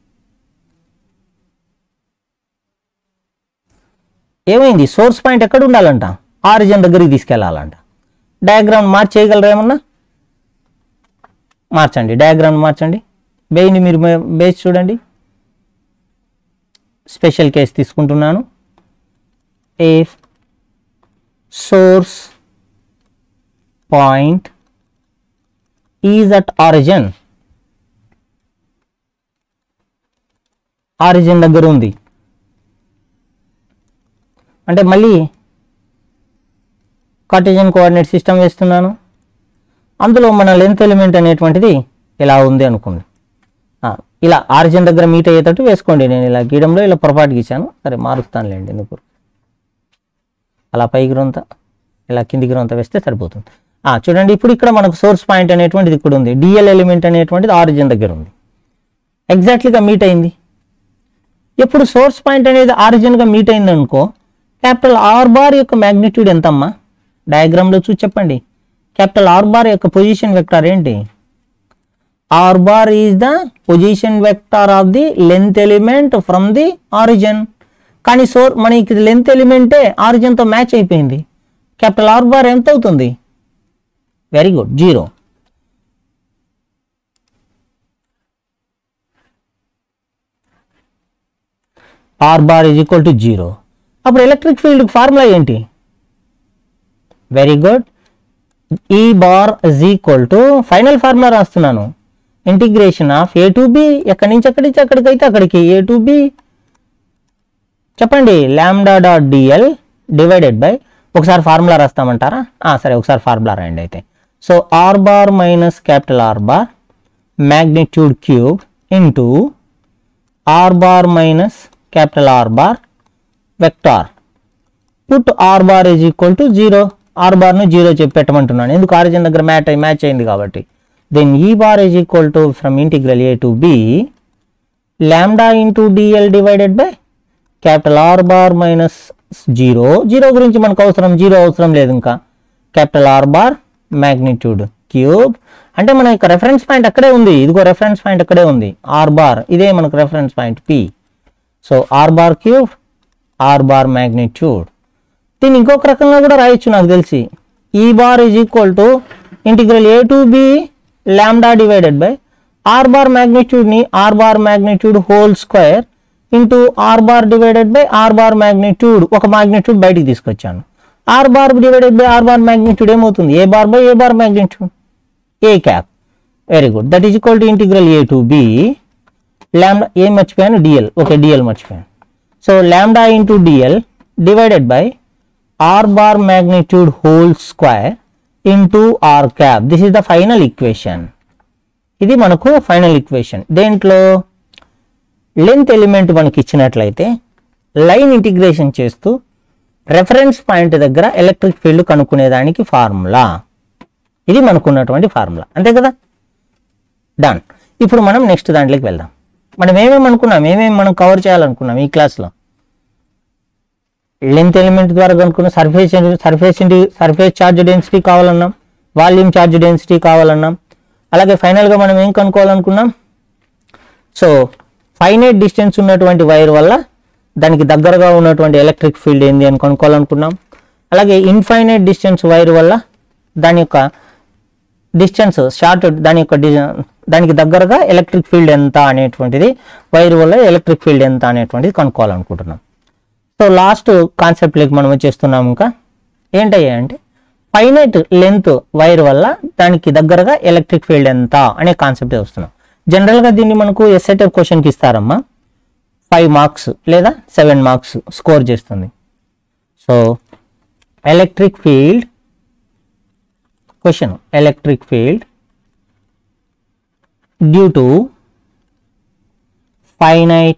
ఏమైంది? సోర్స్ పాయింట్ ఎక్కడ ఉండాలంట? ఆరిజిన్ దగ్గరికి తీసుకెళ్లాలంట. డయాగ్రామ్ మార్చేయగలరా ఏమన్నా? మార్చండి, డయాగ్రామ్ మార్చండి. బేని మీరు బేస్ చూడండి. స్పెషల్ కేస్ తీసుకుంటున్నాను. If source point is at origin, origin దగ్గర ఉంది అంటే మళ్ళీ కార్టేజియన్ కోఆర్డినేట్ సిస్టమ్ వేస్తున్నాను. అందులో మన లెంత్ ఎలిమెంట్ అనేటువంటిది ఇలా ఉంది అనుకోండి. ఇలా ఆరిజిన్ దగ్గర మీట్ అయ్యేటట్టు వేసుకోండి. నేను ఇలా గీయడంలో ఇలా పొరపాటు గీశాను, సరే మారుస్తానులేండి. ఎందుకు అలా పైకి రొంత ఇలా కిందికి రొంత వేస్తే సరిపోతుంది. చూడండి, ఇప్పుడు ఇక్కడ మనకు సోర్స్ పాయింట్ అనేటువంటిది ఇక్కడ ఉంది. డిఎల్ ఎలిమెంట్ అనేటువంటిది ఆరిజిన్ దగ్గర ఉంది, ఎగ్జాక్ట్లీగా మీట్ అయింది. ఎప్పుడు సోర్స్ పాయింట్ అనేది ఆరిజిన్గా మీట్ అయింది అనుకో, క్యాపిటల్ ఆర్ బార్ యొక్క మ్యాగ్నిట్యూడ్ ఎంతమ్మా? డయాగ్రామ్లో చూసి చెప్పండి. క్యాపిటల్ ఆర్ బార్ యొక్క పొజిషన్ వెక్టార్ ఏంటి? R bar is the position vector of the length element from the origin. కానీ మనకి లెంత్ ఎలిమెంటే ఆరిజిన్తో మ్యాచ్ అయిపోయింది. క్యాపిటల్ ఆర్ బార్ ఎంత అవుతుంది? Very good, 0. R bar is equal to 0. అప్పుడు ఎలక్ట్రిక్ ఫీల్డ్ ఫార్ములా ఏంటి? Very good, E bar is equal to final formula రాస్తున్నాను, integration of A to B, ఎక్కడి నుంచి ఎక్కడికైతే అక్కడికి ఏ టు బి చెప్పండి lambda dot dl divided by, ఒకసారి ఫార్ములా రాస్తామంటారా? సరే ఒకసారి ఫార్ములా రాయండి అయితే. So R bar minus capital R bar magnitude cube into r bar minus capital R bar vector. Put r bar is equal to 0. R bar ను 0 చెప్పి పెట్టమంటున్నాను, ఎందుకు ఆరిజిన్ దగ్గర మ్యాచ్ అయింది కాబట్టి. Then E bar is equal to from integral a to b lambda into dl divided by capital R bar minus 0. 0 గురించి మనకు అవసరం, 0 అవసరం లేదు ఇంకా. capital R bar magnitude cube అంటే మన యొక్క రెఫరెన్స్ పాయింట్ అక్కడే ఉంది, ఇదిగో రెఫరెన్స్ పాయింట్ అక్కడే ఉంది ఆర్ బార్, ఇదే మనకు reference point P. So R bar cube R bar magnitude. దీన్ని ఇంకొక రకంగా కూడా రాయొచ్చు నాకు తెలిసి, E bar is equal to integral A to B lambda divided by R bar మ్యాగ్నిట్యూడ్ని R bar magnitude whole square into R bar divided by R bar magnitude, ఒక మ్యాగ్నిట్యూడ్ బయటికి తీసుకొచ్చాను. R bar divided by R bar magnitude ఏమవుతుంది, A bar by A bar magnitude A cap. Very good, that is equal to integral A to B lambda, ఏ మర్చిపోయాను డిఎల్, ఓకే డిఎల్ మర్చిపోయాను. So lambda into dl divided by R bar magnitude whole square into R cap. This is the final equation. ఇది మనకు ఫైనల్ ఈక్వేషన్. దేంట్లో లెంత్ ఎలిమెంట్ మనకి ఇచ్చినట్లయితే లైన్ ఇంటిగ్రేషన్ చేస్తూ రెఫరెన్స్ పాయింట్ దగ్గర ఎలక్ట్రిక్ ఫీల్డ్ కనుక్కునేదానికి ఫార్ములా, ఇది మనకు ఉన్నటువంటి ఫార్ములా, అంతే కదా. డన్. ఇప్పుడు మనం నెక్స్ట్ దాంట్లోకి వెళ్దాం. మనం ఏమేమి అనుకున్నాం, ఏమేమి మనం కవర్ చేయాలనుకున్నాం ఈ క్లాస్లో. లెంత్ ఎలిమెంట్ ద్వారా కనుక్కున్న సర్ఫేస్ ఛార్జ్ డెన్సిటీ కావాలన్నాం, వాల్యూమ్ ఛార్జ్ డెన్సిటీ కావాలన్నాం. అలాగే ఫైనల్గా మనం ఏం కనుక్కోవాలనుకున్నాం, సో ఫైనైట్ డిస్టెన్స్ ఉన్నటువంటి వైర్ వల్ల దానికి దగ్గరగా ఉన్నటువంటి ఎలక్ట్రిక్ ఫీల్డ్ ఏంది అని కనుక్కోవాలనుకున్నాం. అలాగే ఇన్ఫైనైట్ డిస్టెన్స్ వైర్ వల్ల దాని యొక్క డిస్టెన్స్ షార్ట్, దానికి దగ్గరగా ఎలక్ట్రిక్ ఫీల్డ్ ఎంత అనేటువంటిది, వైర్ వల్ల ఎలక్ట్రిక్ ఫీల్డ్ ఎంత అనేటువంటిది కనుక్కోవాలనుకుంటున్నాం. సో లాస్ట్ కాన్సెప్ట్లోకి మనం వచ్చేస్తున్నాం. ఇంకా ఏంటయ్యా అంటే ఫైనైట్ లెంత్ వైర్ వల్ల దానికి దగ్గరగా ఎలక్ట్రిక్ ఫీల్డ్ ఎంత అనే కాన్సెప్ట్ వస్తున్నాం. జనరల్గా దీన్ని మనకు ఎస్ఐ టైప్ క్వశ్చన్కి ఇస్తారమ్మా, 5 మార్క్స్ లేదా 7 మార్క్స్ స్కోర్ చేస్తుంది. So electric field question, electric field due to finite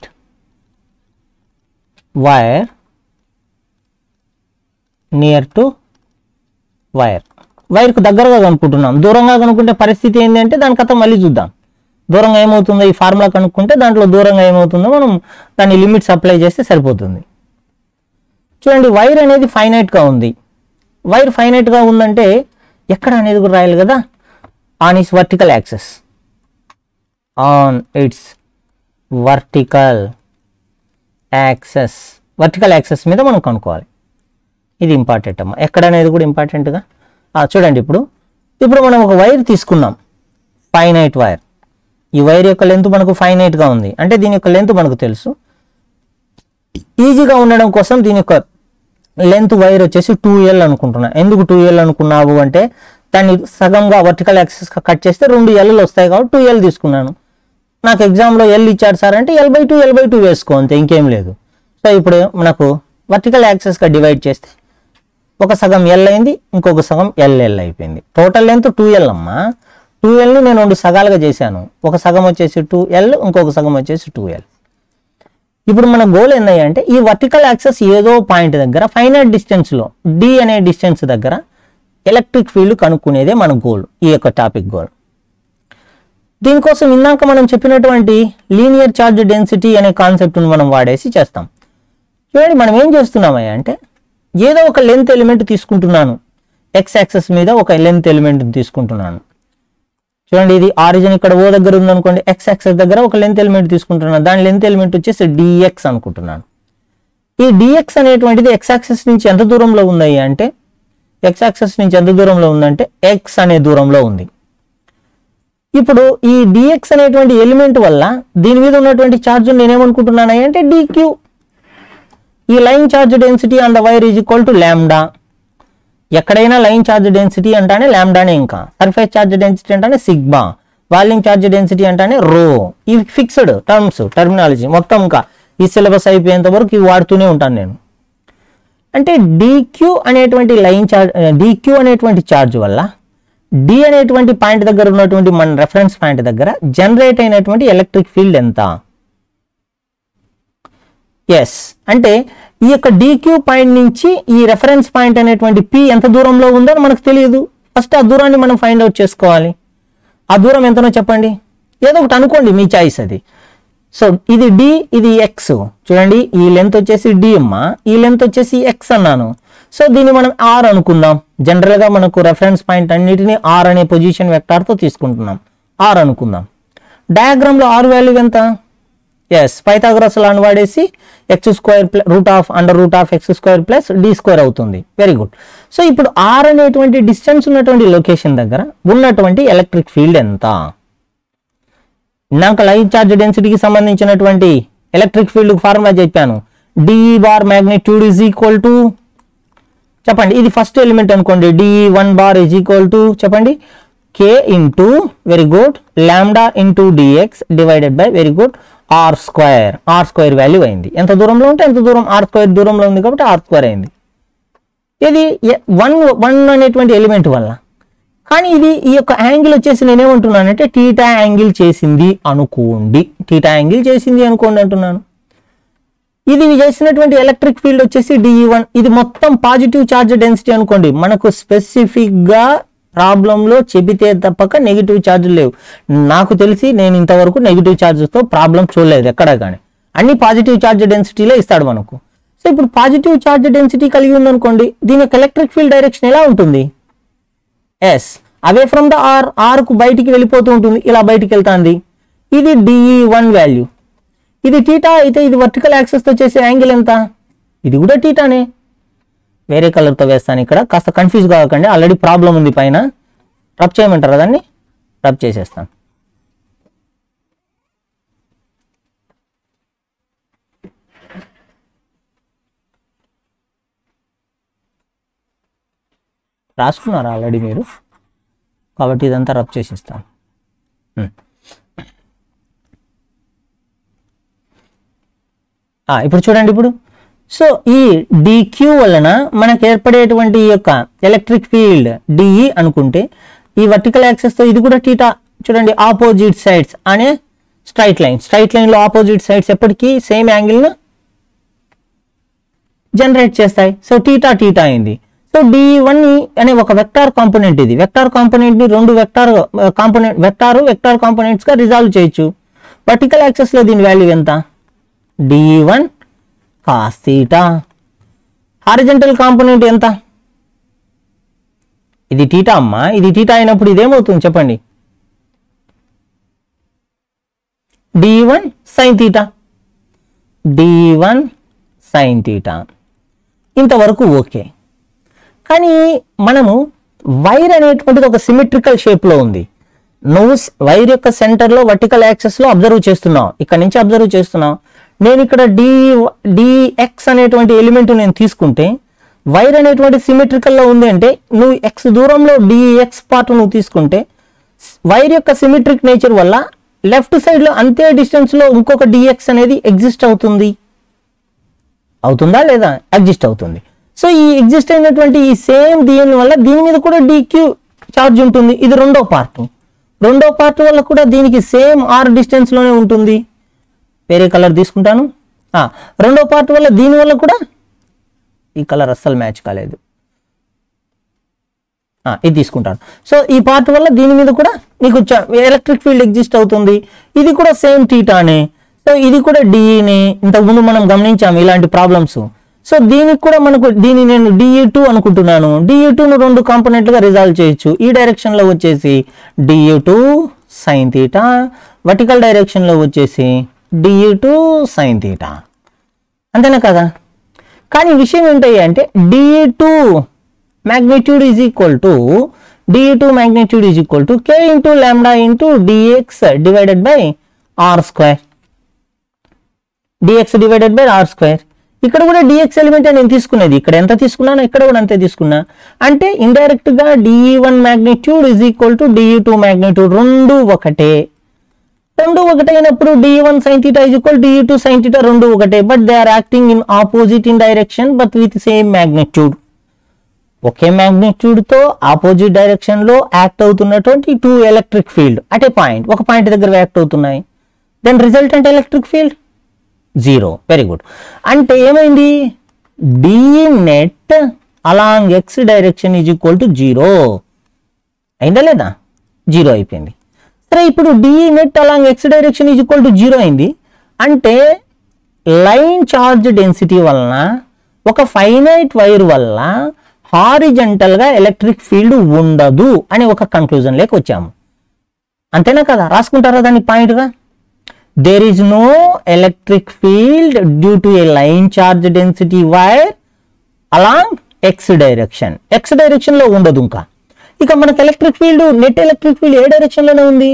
wire near to wire. వైర్కు దగ్గరగా కనుక్కుంటున్నాం, దూరంగా కనుక్కుంటే పరిస్థితి ఏంటి అంటే దాని కథ మళ్ళీ చూద్దాం. దూరంగా ఏమవుతుందో ఈ ఫార్ములా కనుక్కుంటే దాంట్లో దూరంగా ఏమవుతుందో మనం దాని లిమిట్స్ అప్లై చేస్తే సరిపోతుంది. చూడండి, వైర్ అనేది ఫైనైట్గా ఉంది. వైర్ ఫైనైట్గా ఉందంటే ఎక్కడ అనేది కూడా రాయాలి కదా, on its vertical axis, on its vertical axis, vertical axis మీద మనం కనుక్కోవాలి. ఇది ఇంపార్టెంట్ అమ్మా, ఎక్కడ అనేది కూడా ఇంపార్టెంట్గా. చూడండి, ఇప్పుడు మనం ఒక వైర్ తీసుకున్నాం, ఫైనైట్ వైర్. ఈ వైర్ యొక్క లెంత్ మనకు ఫైనైట్గా ఉంది అంటే దీని యొక్క లెంత్ మనకు తెలుసు. ఈజీగా ఉండడం కోసం దీని యొక్క లెంత్ వైర్ వచ్చేసి 2L అనుకుంటున్నా. ఎందుకు 2L అనుకున్నావు అంటే దాన్ని సగంగా వర్టికల్ యాక్సెస్గా కట్ చేస్తే 2 Lలు వస్తాయి కాబట్టి 2L తీసుకున్నాను. నాకు ఎగ్జామ్లో L ఇచ్చాడు సార్ అంటే L/2 వేసుకో అంతే, ఇంకేం లేదు. సో ఇప్పుడు మనకు వర్టికల్ యాక్సెస్గా డివైడ్ చేస్తే ఒక సగం L అయింది, ఇంకొక సగం LL అయిపోయింది. టోటల్ లెంత్ 2L అమ్మా. 2Lని నేను 2 సగాలుగా చేశాను, ఒక సగం వచ్చేసి 2L, ఇంకొక సగం వచ్చేసి 2L. ఇప్పుడు మన గోల్ ఏంటంటే అంటే ఈ వర్టికల్ యాక్సెస్ ఏదో పాయింట్ దగ్గర ఫైనైట్ డిస్టెన్స్లో D అనే డిస్టెన్స్ దగ్గర ఎలక్ట్రిక్ ఫీల్డ్ కనుక్కునేదే మన గోల్, ఈ యొక్క టాపిక్ గోల్. దీనికోసం ఇందాక మనం చెప్పినటువంటి లీనియర్ ఛార్జ్ డెన్సిటీ అనే కాన్సెప్ట్ను మనం వాడేసి చేస్తాం. చూడండి, మనం ఏం చేస్తున్నామయ్యా అంటే ఏదో ఒక లెంత్ ఎలిమెంట్ తీసుకుంటున్నాను, ఎక్స్ యాక్సెస్ మీద ఒక లెంత్ ఎలిమెంట్ తీసుకుంటున్నాను. చూడండి, ఇది ఆరిజిన్ ఇక్కడ ఓ దగ్గర ఉందనుకోండి, ఎక్స్ యాక్సెస్ దగ్గర ఒక లెంత్ ఎలిమెంట్ తీసుకుంటున్నాను, దాని లెంత్ ఎలిమెంట్ వచ్చేసి dx అనుకుంటున్నాను. ఈ dx అనేటువంటిది ఎక్స్ యాక్సెస్ నుంచి ఎంత దూరంలో ఉంది అంటే ఎక్స్ యాక్సెస్ నుంచి ఎంత దూరంలో ఉందంటే x అనే దూరంలో ఉంది. ఇప్పుడు ఈ dx అనేటువంటి ఎలిమెంట్ వల్ల దీని మీద ఉన్నటువంటి ఛార్జ్ నేనేమనుకుంటున్నాను అంటే dq. ఈ line charge density on the wire is equal to lambda. ఎక్కడైనా లైన్ ఛార్జ్ డెన్సిటీ అంటానే లాంబ్డానే, ఇంకా సర్ఫేస్ ఛార్జ్ డెన్సిటీ అంటానే సిగ్మా, వాల్యూమ్ ఛార్జ్ డెన్సిటీ అంటానే రో. ఇవి ఫిక్స్డ్ టర్మ్స్, టర్మినాలజీ మొత్తం ఇంకా ఈ సిలబస్ అయిపోయేంత వరకు ఇవి వాడుతూనే ఉంటాను నేను. అంటే డిక్యూ అనేటువంటి లైన్ ఛార్జ్, డిక్యూ అనేటువంటి ఛార్జ్ వల్ల డి అనేటువంటి పాయింట్ దగ్గర ఉన్నటువంటి మన రెఫరెన్స్ పాయింట్ దగ్గర జనరేట్ అయినటువంటి ఎలక్ట్రిక్ ఫీల్డ్ ఎంత? ఎస్, అంటే ఈ యొక్క డిక్యూ పాయింట్ నుంచి ఈ రెఫరెన్స్ పాయింట్ అనేటువంటి పి ఎంత దూరంలో ఉందో మనకు తెలియదు. ఫస్ట్ ఆ దూరాన్ని మనం ఫైండ్ అవుట్ చేసుకోవాలి. ఆ దూరం ఎంతనో చెప్పండి, ఏదో ఒకటి అనుకోండి, మీ చాయిస్ అది. సో ఇది డి, ఇది ఎక్స్. చూడండి, ఈ లెంత్ వచ్చేసి డి అమ్మా, ఈ లెంత్ వచ్చేసి ఎక్స్ అన్నాను. సో దీన్ని మనం ఆర్ అనుకుందాం. జనరల్ గా మనకు రెఫరెన్స్ పాయింట్ అన్నిటిని ఆర్ అనే పొజిషన్ వెక్టార్ తో తీసుకుంటున్నాం. ఆర్ అనుకుందాం. డయాగ్రామ్ లో ఆర్ వాల్యూ ఎంత? ఎస్, పైథాగరస్ లాని వాడేసి X square √(√ x square plus D square అవుతుంది. Very good. సో ఇప్పుడు ఆర్ అనేటువంటి డిస్టెన్స్ ఉన్నటువంటి లొకేషన్ దగ్గర ఉన్నటువంటి ఎలక్ట్రిక్ ఫీల్డ్ ఎంత? నాకు లైన్ ఛార్జ్ డెన్సిటీకి సంబంధించినటువంటి ఎలక్ట్రిక్ ఫీల్డ్ ఫార్ములా చెప్పాను. DE bar magnitude is equal to, చెప్పండి, ఇది ఫస్ట్ ఎలిమెంట్ అనుకోండి. DE one bar is equal to చెప్పండి k into, very good, lambda into dx divided by, very good, R square. R square value అయింది. ఎంత దూరంలో ఉంటే ఎంత దూరం, ఆర్ స్క్వేర్ దూరంలో ఉంది కాబట్టి ఆర్ స్క్వేర్ అయింది. ఇది 1 అనేటువంటి ఎలిమెంట్ వల్ల. కానీ ఇది ఈ యొక్క యాంగిల్ వచ్చేసి నేనేమంటున్నానంటే టీటా యాంగిల్ చేసింది అనుకోండి, టీటా యాంగిల్ చేసింది అనుకోండి అంటున్నాను. ఇది చేసినటువంటి ఎలక్ట్రిక్ ఫీల్డ్ వచ్చేసి డిఈ1. ఇది మొత్తం పాజిటివ్ ఛార్జ్ డెన్సిటీ అనుకోండి. మనకు స్పెసిఫిక్ గా ప్రాబ్లంలో చెబితే తప్పక నెగిటివ్ ఛార్జ్ లేవు. నాకు తెలిసి నేను ఇంతవరకు నెగిటివ్ ఛార్జ్తో ప్రాబ్లం చూడలేదు ఎక్కడా కానీ. అన్ని పాజిటివ్ ఛార్జ్ డెన్సిటీలో ఇస్తాడు మనకు. సో ఇప్పుడు పాజిటివ్ ఛార్జ్ డెన్సిటీ కలిగి ఉందనుకోండి, దీని యొక్క ఎలక్ట్రిక్ ఫీల్డ్ డైరెక్షన్ ఎలా ఉంటుంది? Yes, away from the R, R కు బయటికి వెళ్ళిపోతూ ఉంటుంది, ఇలా బయటికి వెళ్తాంది. ఇది డిఈ1 వాల్యూ. ఇది టీటా అయితే ఇది వర్టికల్ యాక్సెస్ తో చేసే యాంగిల్ ఎంత? ఇది కూడా టీటానే. వేరే కలర్తో వేస్తాను ఇక్కడ, కాస్త కన్ఫ్యూజ్ కాకండి. ఆల్రెడీ ప్రాబ్లం ఉంది పైన. రబ్ చేయమంటారా దాన్ని? రబ్ చేసేస్తాను. రాసుకున్నారా ఆల్రెడీ మీరు? కాబట్టి ఇదంతా రబ్ చేసిస్తాను. ఇప్పుడు చూడండి. ఇప్పుడు సో ఈ డిక్యూ వలన మనకు ఏర్పడేటువంటి ఈ యొక్క ఎలక్ట్రిక్ ఫీల్డ్ డిఈ అనుకుంటే, ఈ వర్టికల్ యాక్సెస్ తో ఇది కూడా టీటా. చూడండి, ఆపోజిట్ సైడ్స్ అనే స్ట్రైట్ లైన్ లో ఆపోజిట్ సైడ్స్ ఎప్పటికీ సేమ్ యాంగిల్ ను జనరేట్ చేస్తాయి. సో టీటా అయింది. సో డిఈ1 అనే ఒక వెక్టార్ కాంపోనెంట్. ఇది వెక్టార్ కాంపోనెంట్ ని రెండు వెక్టార్ కాంపోనెంట్స్ గా రిజాల్వ్ చేయొచ్చు. వర్టికల్ యాక్సెస్ లో దీని వాల్యూ ఎంత? DE one cos theta. Horizontal component ఎంత? ఇది టీటా అమ్మా. ఇది టీటా అయినప్పుడు ఇదేమవుతుంది చెప్పండి? DE one sine theta. DE one sine theta. ఇంతవరకు ఓకే. కానీ మనము వైర్ అనేటువంటిది ఒక సిమెట్రికల్ షేప్ లో ఉంది. నువ్వు వైర్ యొక్క సెంటర్ లో వర్టికల్ యాక్సెస్ లో అబ్జర్వ్ చేస్తున్నావు, ఇక్కడ నుంచి అబ్జర్వ్ చేస్తున్నావు. నేను ఇక్కడ డిఎక్స్ అనేటువంటి ఎలిమెంట్ నేను తీసుకుంటే, వైర్ అనేటువంటి సిమెట్రికల్ లో ఉంది అంటే నువ్వు ఎక్స్ దూరంలో డిఎక్స్ పార్ట్ నువ్వు తీసుకుంటే, వైర్ యొక్క సిమెట్రిక్ నేచర్ వల్ల లెఫ్ట్ సైడ్ లో అంతే డిస్టెన్స్ లో ఇంకొక డిఎక్స్ అనేది ఎగ్జిస్ట్ అవుతుందా లేదా? ఎగ్జిస్ట్ అవుతుంది. సో ఈ ఎగ్జిస్ట్ అయినటువంటి ఈ సేమ్ దీని వల్ల దీని మీద కూడా డిక్యూ ఛార్జ్ ఉంటుంది. ఇది రెండో పార్ట్ వల్ల కూడా దీనికి సేమ్ ఆర్ డిస్టెన్స్ లోనే ఉంటుంది. వేరే కలర్ తీసుకుంటాను. రెండో పార్ట్ వల్ల దీని వల్ల కూడా, ఈ కలర్ అస్సలు మ్యాచ్ కాలేదు, ఇది తీసుకుంటాను. సో ఈ పార్ట్ వల్ల దీని మీద కూడా నీకు ఎలక్ట్రిక్ ఫీల్డ్ ఎగ్జిస్ట్ అవుతుంది. ఇది కూడా సేమ్ టీటానే. సో ఇది కూడా డిఈనే. ఇంతకుముందు మనం గమనించాము ఇలాంటి ప్రాబ్లమ్స్. సో దీనికి కూడా మనకు, దీన్ని నేను డిఈ2 అనుకుంటున్నాను. డిఈ2ను రెండు కాంపోనెంట్లుగా రిజాల్వ్ చేయొచ్చు. ఈ డైరెక్షన్ లో వచ్చేసి dE two sine theta, vertical direction లో వచ్చేసి డిఈ2 సైన్ థీటా. అంతేనా కదా? కానీ విషయం ఏంటి అంటే డిఈ2 magnitude is equal to DE2 magnitude is equal to K into lambda into dx divided by r square. dx divided by r square. ఇక్కడ కూడా dx ఎలిమెంట్ నేను తీసుకునేది, ఇక్కడ ఎంత తీసుకున్నాను ఇక్కడ కూడా అంతే తీసుకున్నా. అంటే ఇండైరెక్ట్ గా dE1 magnitude is equal to dE2 magnitude, రెండు ఒకటే. రెండు ఒకటే అయినప్పుడు dE1 sin theta is equal dE2 sin theta రెండు ఒకటే, but they are acting in opposite in direction but with same magnitude. ఒకే మ్యాగ్నిట్యూడ్ తో ఆపోజిట్ డైరెక్షన్ లో యాక్ట్ అవుతున్నటువంటి two electric field at a point, ఒక పాయింట్ దగ్గర యాక్ట్ అవుతున్నాయి. Then resultant electric field 0. Very good. అంటే ఏమైంది, d net along x direction is equal to 0 అయిందా లేదా, 0 అయిపోయింది. సరే ఇప్పుడు d net along x direction is equal to 0 అయింది. అంటే లైన్ చార్జ్ డెన్సిటీ వలన ఒక ఫైనైట్ వైర్ వల్ల హారిజంటల్ గా ఎలక్ట్రిక్ ఫీల్డ్ ఉండదు అని ఒక కన్క్లూజన్ లేక వచ్చాము. అంతేనా కదా, రాసుకుంటారా దాన్ని పాయింట్ గా. There is no electric field due to a line charge density wire along x direction. X direction లో ఉండదు ఇంకా. ఇక మనకు electric field, net electric field ఏ డైరెక్షన్ లోనే ఉంది,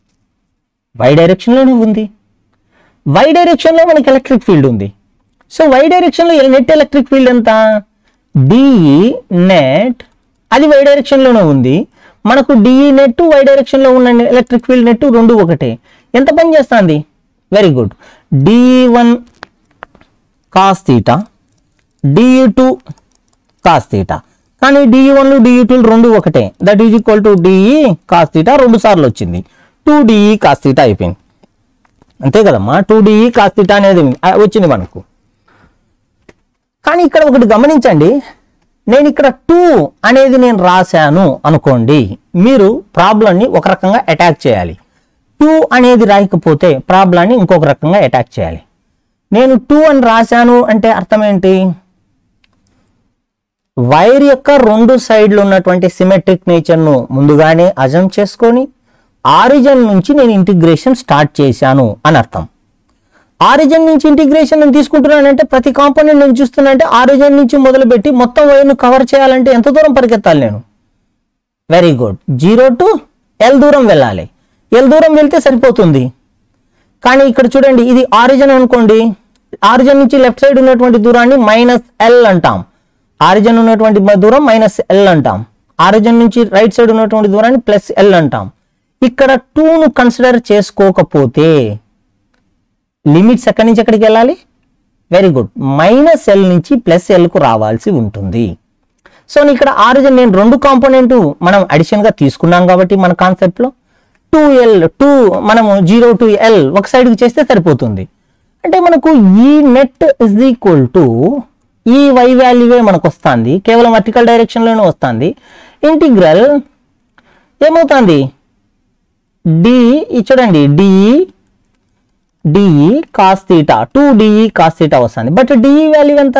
వై డైరెక్షన్ లోనే ఉంది. వై డైరెక్షన్ లో మనకి ఎలక్ట్రిక్ ఫీల్డ్ ఉంది. సో వై డైరెక్షన్ లో నెట్ ఎలక్ట్రిక్ ఫీల్డ్ ఎంత, డిఈ నెట్, అది వై డైరెక్షన్ లోనే ఉంది. మనకు డిఈ నెట్ వై డైరెక్షన్ లో ఉన్న ఎలక్ట్రిక్ ఫీల్డ్ నెట్ రెండు ఒకటే. ఎంత పని చేస్తుంది, very good, d E one cos theta d E two cos theta. కానీ డిఈ1 డిఈ2 రెండు ఒకటే, that is equal to d E cos theta, రెండు సార్లు వచ్చింది 2డిఈ కాస్ థీటా అయిపోయింది. అంతే కదమ్మా, 2డిఈ కాస్ థీటా అనేది వచ్చింది మనకు. కానీ ఇక్కడ ఒకటి గమనించండి, నేను ఇక్కడ 2 అనేది నేను రాశాను అనుకోండి, మీరు ప్రాబ్లంని ఒక రకంగా అటాక్ చేయాలి. 2 అనేది రాయకపోతే ప్రాబ్లాన్ని ఇంకొక రకంగా అటాక్ చేయాలి. నేను 2 అని రాశాను అంటే అర్థం ఏంటి, వైర్ యొక్క రెండు సైడ్లు ఉన్నటువంటి సిమెట్రిక్ నేచర్ను ముందుగానే అజమ్ చేసుకొని ఆరిజిన్ నుంచి నేను ఇంటిగ్రేషన్ స్టార్ట్ చేశాను అని అర్థం. ఆరిజిన్ నుంచి ఇంటిగ్రేషన్ నేను తీసుకుంటున్నానంటే ప్రతి కాంపోనెంట్ నేను చూస్తున్నానంటే ఆరిజిన్ నుంచి మొదలుపెట్టి మొత్తం వైర్ను కవర్ చేయాలంటే ఎంత దూరం పరిగెత్తాలి నేను, వెరీ గుడ్, 0 to L దూరం వెళ్ళాలి. L దూరం వెళ్తే సరిపోతుంది. కానీ ఇక్కడ చూడండి, ఇది ఆరిజిన్ అనుకోండి, ఆరిజిన్ నుంచి లెఫ్ట్ సైడ్ ఉన్నటువంటి దూరాన్ని -L అంటాం, ఆరిజిన్ ఉన్నటువంటి దూరం -L అంటాం, ఆరిజిన్ నుంచి రైట్ సైడ్ ఉన్నటువంటి దూరాన్ని +L అంటాం. ఇక్కడ 2ను కన్సిడర్ చేసుకోకపోతే లిమిట్స్ ఎక్కడి నుంచి ఎక్కడికి వెళ్ళాలి, వెరీ గుడ్, -L నుంచి +Lకు రావాల్సి ఉంటుంది. సో ఇక్కడ ఆరిజిన్ నేను రెండు కాంపోనెంట్ మనం అడిషన్ గా తీసుకున్నాం కాబట్టి మన కాన్సెప్ట్ లో 2 మనము 0 to L ఒక సైడ్ కి చేస్తే సరిపోతుంది. అంటే మనకు E net is equal to E y వాల్యూవే మనకు వస్తుంది, కేవలం వర్టికల్ డైరెక్షన్ లోనే వస్తుంది. ఇంటిగ్రల్ ఏమవుతుంది, డి చూడండి, డిఈ కాస్ థీటా 2డిఈ కాస్ థీటా వస్తుంది. బట్ డిఈ వాల్యూ ఎంత,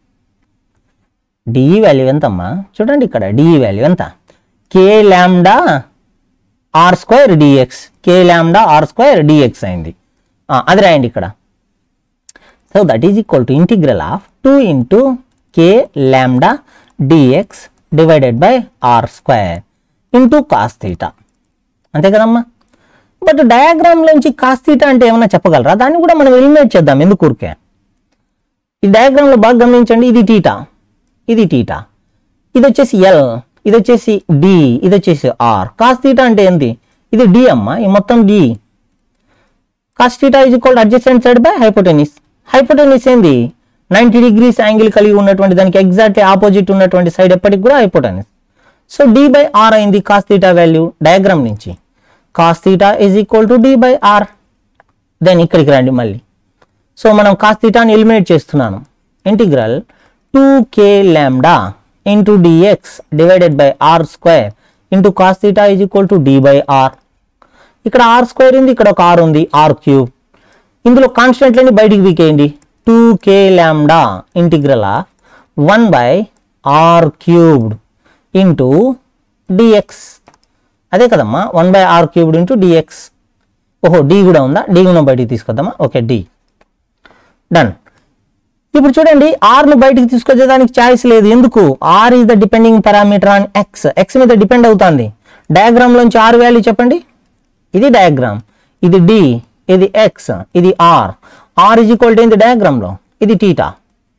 డిఈ వాల్యూ ఎంత అమ్మా, చూడండి ఇక్కడ డిఈ వాల్యూ ఎంత, K lambda R square DX, K lambda R square DX అయింది. అది రాయండి ఇక్కడ. So that is equal to integral of 2 into k lambda dx divided by are square into cos theta. అంతే కదమ్మా. బట్ డయాగ్రామ్ నుంచి కాస్ థీటా అంటే ఏమన్నా చెప్పగలరా, దాన్ని కూడా మనం ఎలిమినేట్ చేద్దాం ఎందుకు ఊరికే. ఈ డయాగ్రామ్ లో బాగా గమనించండి, ఇది థీటా, ఇది థీటా, ఇది వచ్చేసి ఎల్, ఇది వచ్చేసి డి, ఇది వచ్చేసి ఆర్. కాస్ థీటా అంటే ఏంటి, ఇది డి అమ్మా, ఈ మొత్తం d. Cos theta is equal adjacent side by hypotenuse. Hypotenuse ఏంది, 90 degrees యాంగిల్ కలిగి ఉన్నటువంటి దానికి ఎగ్జాక్ట్ ఆపోజిట్ ఉన్నటువంటి సైడ్ ఎప్పటికి కూడా hypotenuse. So d by r అయింది కాస్ థీటా వాల్యూ డయాగ్రామ్ నుంచి. Cos theta is equal to d by r. Then ఇక్కడికి రండి మళ్ళీ. సో మనం కాస్ థీటాని ఎలిమినేట్ చేస్తున్నాను. Integral 2k lambda into dx divided by are square into cos theta is equal to d by r. ఇక్కడ ఆర్ స్క్వేర్ ఉంది, ఇక్కడ ఒక ఆర్ ఉంది, ఆర్ క్యూబ్. ఇందులో కాన్స్టెంట్లని బయటికి వీకేయండి. 2k lambda integral of 1 by are cubed into d x. అదే కదమ్మా, 1 by are cubed into d x. ఓహో, డి కూడా ఉందా, డి కూడా బయటికి తీసుకొద్దామా. Okay, D done. ఇప్పుడు చూడండి, ఆర్ ను బయటికి తీసుకొచ్చేదానికి ఛాయిస్ లేదు. ఎందుకు, r is the depending parameter on x. X మీద డిపెండ్ అవుతుంది. డయాగ్రామ్ లోంచి ఆర్ వాల్యూ చెప్పండి. ఇది డయాగ్రామ్, ఇది డి, ఇది ఎక్స్, ఇది r. R is equal to ఏంది డయాగ్రామ్ లో, ఇది theta.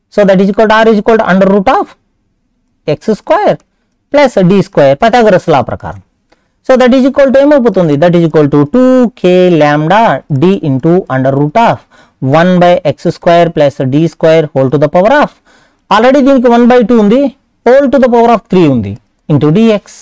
So that is equal to r is equal to under root of x square plus D square Pythagoras law ప్రకారం. So that is equal to ఏమైపోతుంది, that is equal to 2k lambda D into under root of 1/x square plus D square whole to the power of, already దీనికి 1/2 ఉంది, whole to the power of 3 ఉంది, into d x.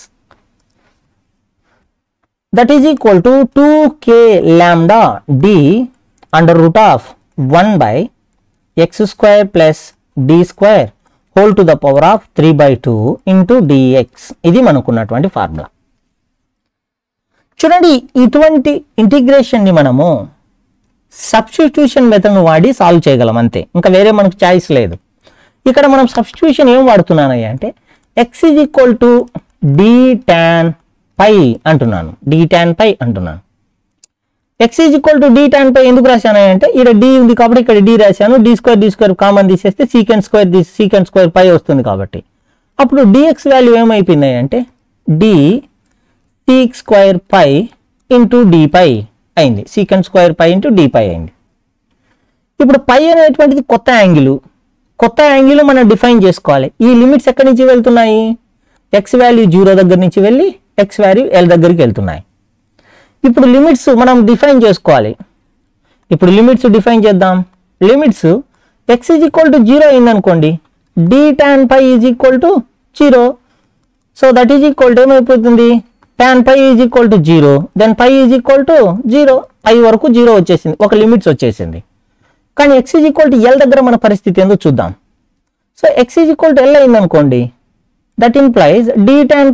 That is equal to 2k lambda d under root of 1/x square plus D square whole to the power of 3/2 into d x. ఇది మనకున్నటువంటి ఫార్ములా. చూడండి, ఇటువంటి ఇంటిగ్రేషన్ని మనము సబ్స్టిట్యూషన్ మెథడ్ను వాడి సాల్వ్ చేయగలం అంతే, ఇంకా వేరే మనకు చాయిస్ లేదు. ఇక్కడ మనం సబ్స్టిట్యూషన్ ఏం వాడుతున్నాను అంటే x is equal to d tan pi అంటున్నాను, డి టాన్ పై అంటున్నాను. x is equal to d tan pi ఎందుకు రాశాను అంటే ఇక్కడ d ఉంది కాబట్టి ఇక్కడ d రాశాను, డి స్క్వేర్ కామన్ తీసేస్తే సీకెంట్ స్క్వేర్ పై వస్తుంది కాబట్టి అప్పుడు dx వాల్యూ ఏమైపోయింది అంటే d sec square pi into d pi అయింది, secant square pi into d pi అయింది. ఇప్పుడు పై అనేటువంటిది కొత్త యాంగిల్ మనం డిఫైన్ చేసుకోవాలి. ఈ లిమిట్స్ ఎక్కడి నుంచి వెళ్తున్నాయి, ఎక్స్ వాల్యూ 0 దగ్గర నుంచి వెళ్ళి ఎక్స్ వాల్యూ ఎల్ దగ్గరికి వెళ్తున్నాయి. ఇప్పుడు లిమిట్స్ మనం డిఫైన్ చేసుకోవాలి. ఇప్పుడు లిమిట్స్ డిఫైన్ చేద్దాం. Limits x is equal to 0 అయిందనుకోండి, d tan pi is equal to 0. So that is equal to ఏమైపోతుంది, tan pi is equal to 0, then pi is equal to 0, pi వరకు 0 వచ్చేసింది, ఒక లిమిట్స్ వచ్చేసింది. కానీ x is equal to L దగ్గర మన పరిస్థితి ఏందో చూద్దాం. సో x is equal to L అయింది అనుకోండి, that implies d tan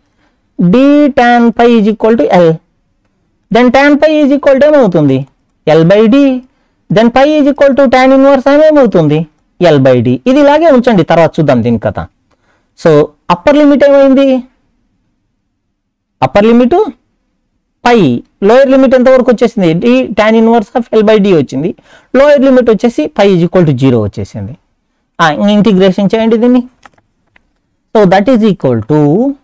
pi is equal to L, then tan pi is equal to ఏమవుతుంది L/D, then pi is equal to tan inverse ఏమవుతుంది L/D. ఇది ఇలాగే ఉంచండి, తర్వాత చూద్దాం దీని కథ. సో అప్పర్ లిమిట్ ఏమైంది, upper limit pi, lower limit ఎంతవరకు వచ్చేసింది D tan inverse of L/D వచ్చింది, లోయర్ లిమిట్ వచ్చేసి పై ఈజ్ ఈక్వల్ టు 0 వచ్చేసింది. ఇంటిగ్రేషన్ చేయండి దీన్ని. So that is equal to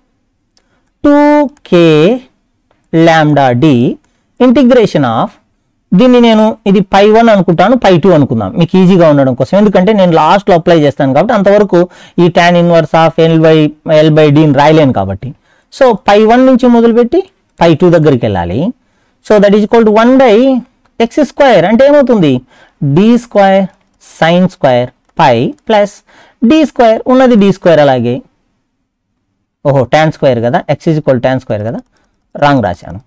2k lambda d integration of, దీన్ని నేను ఇది π1 అనుకుంటాను, π2 అనుకుందాం మీకు ఈజీగా ఉండడం కోసం, ఎందుకంటే నేను లాస్ట్లో అప్లై చేస్తాను కాబట్టి అంతవరకు ఈ tan ఇన్వర్స్ ఆఫ్ L/D రాయలేను కాబట్టి. సో π1 నుంచి మొదలుపెట్టి π2 దగ్గరికి వెళ్ళాలి. So that is equal to 1/x square అంటే ఏమవుతుంది d square sine square pi plus D square, ఉన్నది డి స్క్వేర్ అలాగే, ఓహో tan స్క్వేర్ కదా, x is equal tan square కదా, రాంగ్ రాశాను.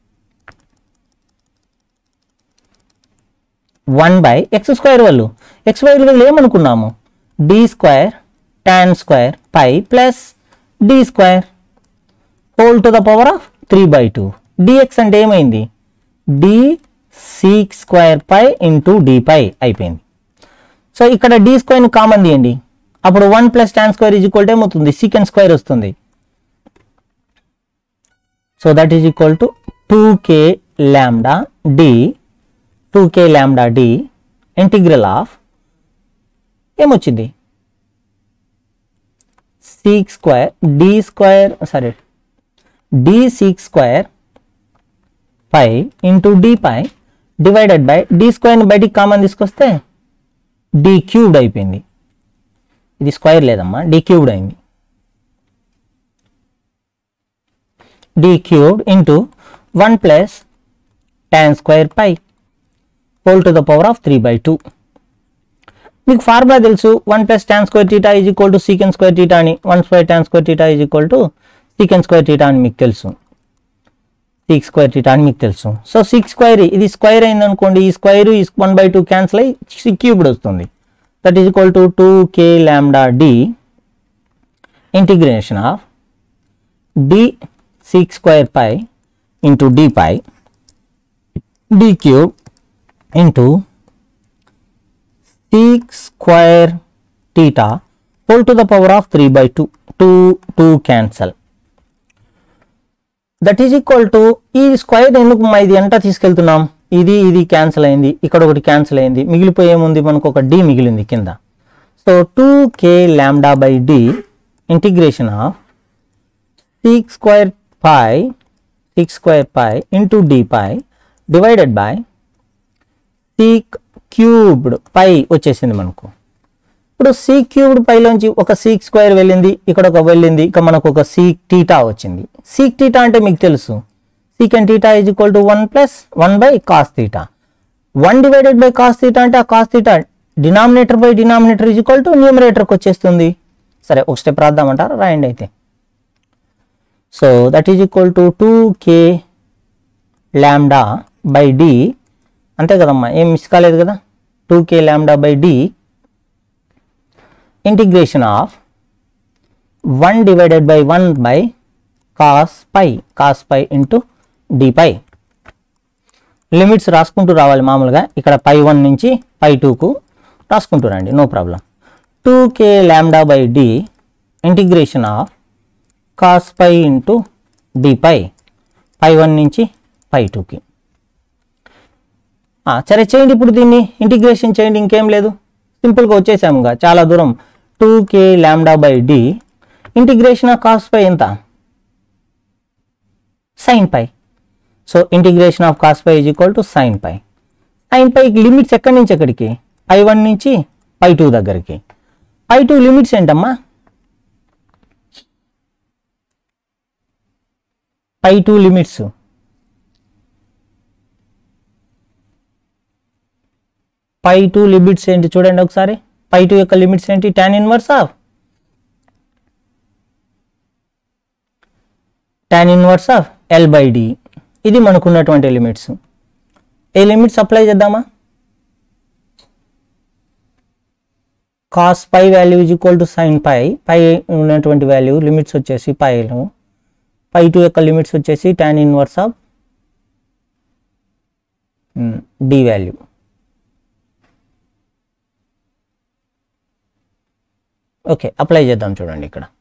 1/x స్క్వేర్ వాళ్ళు x వాల్యూ ఏమనుకున్నాము d square tan square pi plus D square whole to the power of 3/2. dx అంటే ఏమైంది d sec square pi into d pi అయిపోయింది. సో ఇక్కడ డి స్క్వేర్ని కామన్ తీయండి, అప్పుడు 1 plus tan square is equal to ఏమవుతుంది సీకెంట్ స్క్వేర్ వస్తుంది. So that is equal to 2k lambda d integral of ఏమొచ్చింది sec square d square sorry d sec square pi into d pi divided by d స్క్వేర్ని బయటికి కామన్ తీసుకొస్తే డి క్యూబ్డ్ అయిపోయింది, ఇది స్క్వేర్ లేదమ్మా డి క్యూబ్డ్ అయింది, d cubed into 1 plus tan square pi whole to the power of 3/2. మీకు ఫార్ములా తెలుసు, 1 plus tan square theta is equal to secant square theta అని, 1/2 tan square theta is equal to secant square theta అని మీకు తెలుసు, సీక్ స్క్వేర్ థీటా అని మీకు తెలుసు. సో సీక్ స్క్వేర్ ఇది స్క్వేర్ అయింది అనుకోండి, ఈ స్క్వేర్ 1/2 క్యాన్సిల్ అయ్యి క్యూబ్డ్ వస్తుంది. That is equal to 2k lambda d integration of d sec square pi into d pi d cube into sec square theta whole to the power of 3/2. 2 cancel. That is equal to ఈ స్క్వేర్ ఎందుకు ఇది ఎంత తీసుకెళ్తున్నాం, ఇది క్యాన్సిల్ అయింది, ఇక్కడ ఒకటి క్యాన్సిల్ అయింది, మిగిలిపోయేముంది మనకు ఒక డి మిగిలింది కింద. So 2k lambda by d integration of sec square pi into d pi divided by sec cubed pi వచ్చేసింది మనకు, ఇప్పుడు సీక్ క్యూబ్డ్ పైలోంచి ఒక సీక్ స్క్వేర్ వెళ్ళింది, ఇక్కడ ఒక వెళ్ళింది, ఇక మనకు ఒక సీక్ టీటా వచ్చింది. సీక్ టీటా అంటే మీకు తెలుసు, secant theta is equal to 1 + 1/cos θ. 1 divided by cos theta అంటే ఆ cos theta denominator by denominator is equal to న్యూమరేటర్కి వచ్చేస్తుంది. సరే ఒక స్టెప్ రాద్దామంటారా, రాయండి అయితే. So that is equal to 2k λ/d, అంతే కదమ్మా, ఏం మిస్ కాలేదు కదా. 2k λ/d integration of 1 divided by 1/cos π into dπ. Limits రాసుకుంటూ రావాలి మామూలుగా, ఇక్కడ π1 నుంచి π2కు రాసుకుంటూ రండి, no problem. 2k λ/d integration of cos π into dπ, π1 నుంచి π2కి. సరే చేయండి, ఇప్పుడు దీన్ని ఇంటిగ్రేషన్ చేయండి, ఇంకేం లేదు, సింపుల్గా వచ్చేసాముగా చాలా దూరం. 2k λ/d integration of cos π ఎంత, sin π. So integration of cos π is equal to sin π. sin πకి లిమిట్స్ ఎక్కడి నుంచి ఎక్కడికి, π1 నుంచి π2 దగ్గరికి. π2 లిమిట్స్ ఏంటమ్మా, π2 లిమిట్స్ π2 లిమిట్స్ ఏంటి చూడండి ఒకసారి. π2 యొక్క లిమిట్స్ ఏంటి, tan ఇన్వర్స్ ఆఫ్ L/d. ఇది మనకున్నటువంటి లిమిట్స్. ఏ లిమిట్స్ అప్లై చేద్దామా, cos π value is equal to sin π, పై ఉన్నటువంటి వాల్యూ లిమిట్స్ వచ్చేసి π, π2 యొక్క లిమిట్స్ వచ్చేసి tan inverse of d value. Okay apply చేద్దాం చూడండి ఇక్కడ.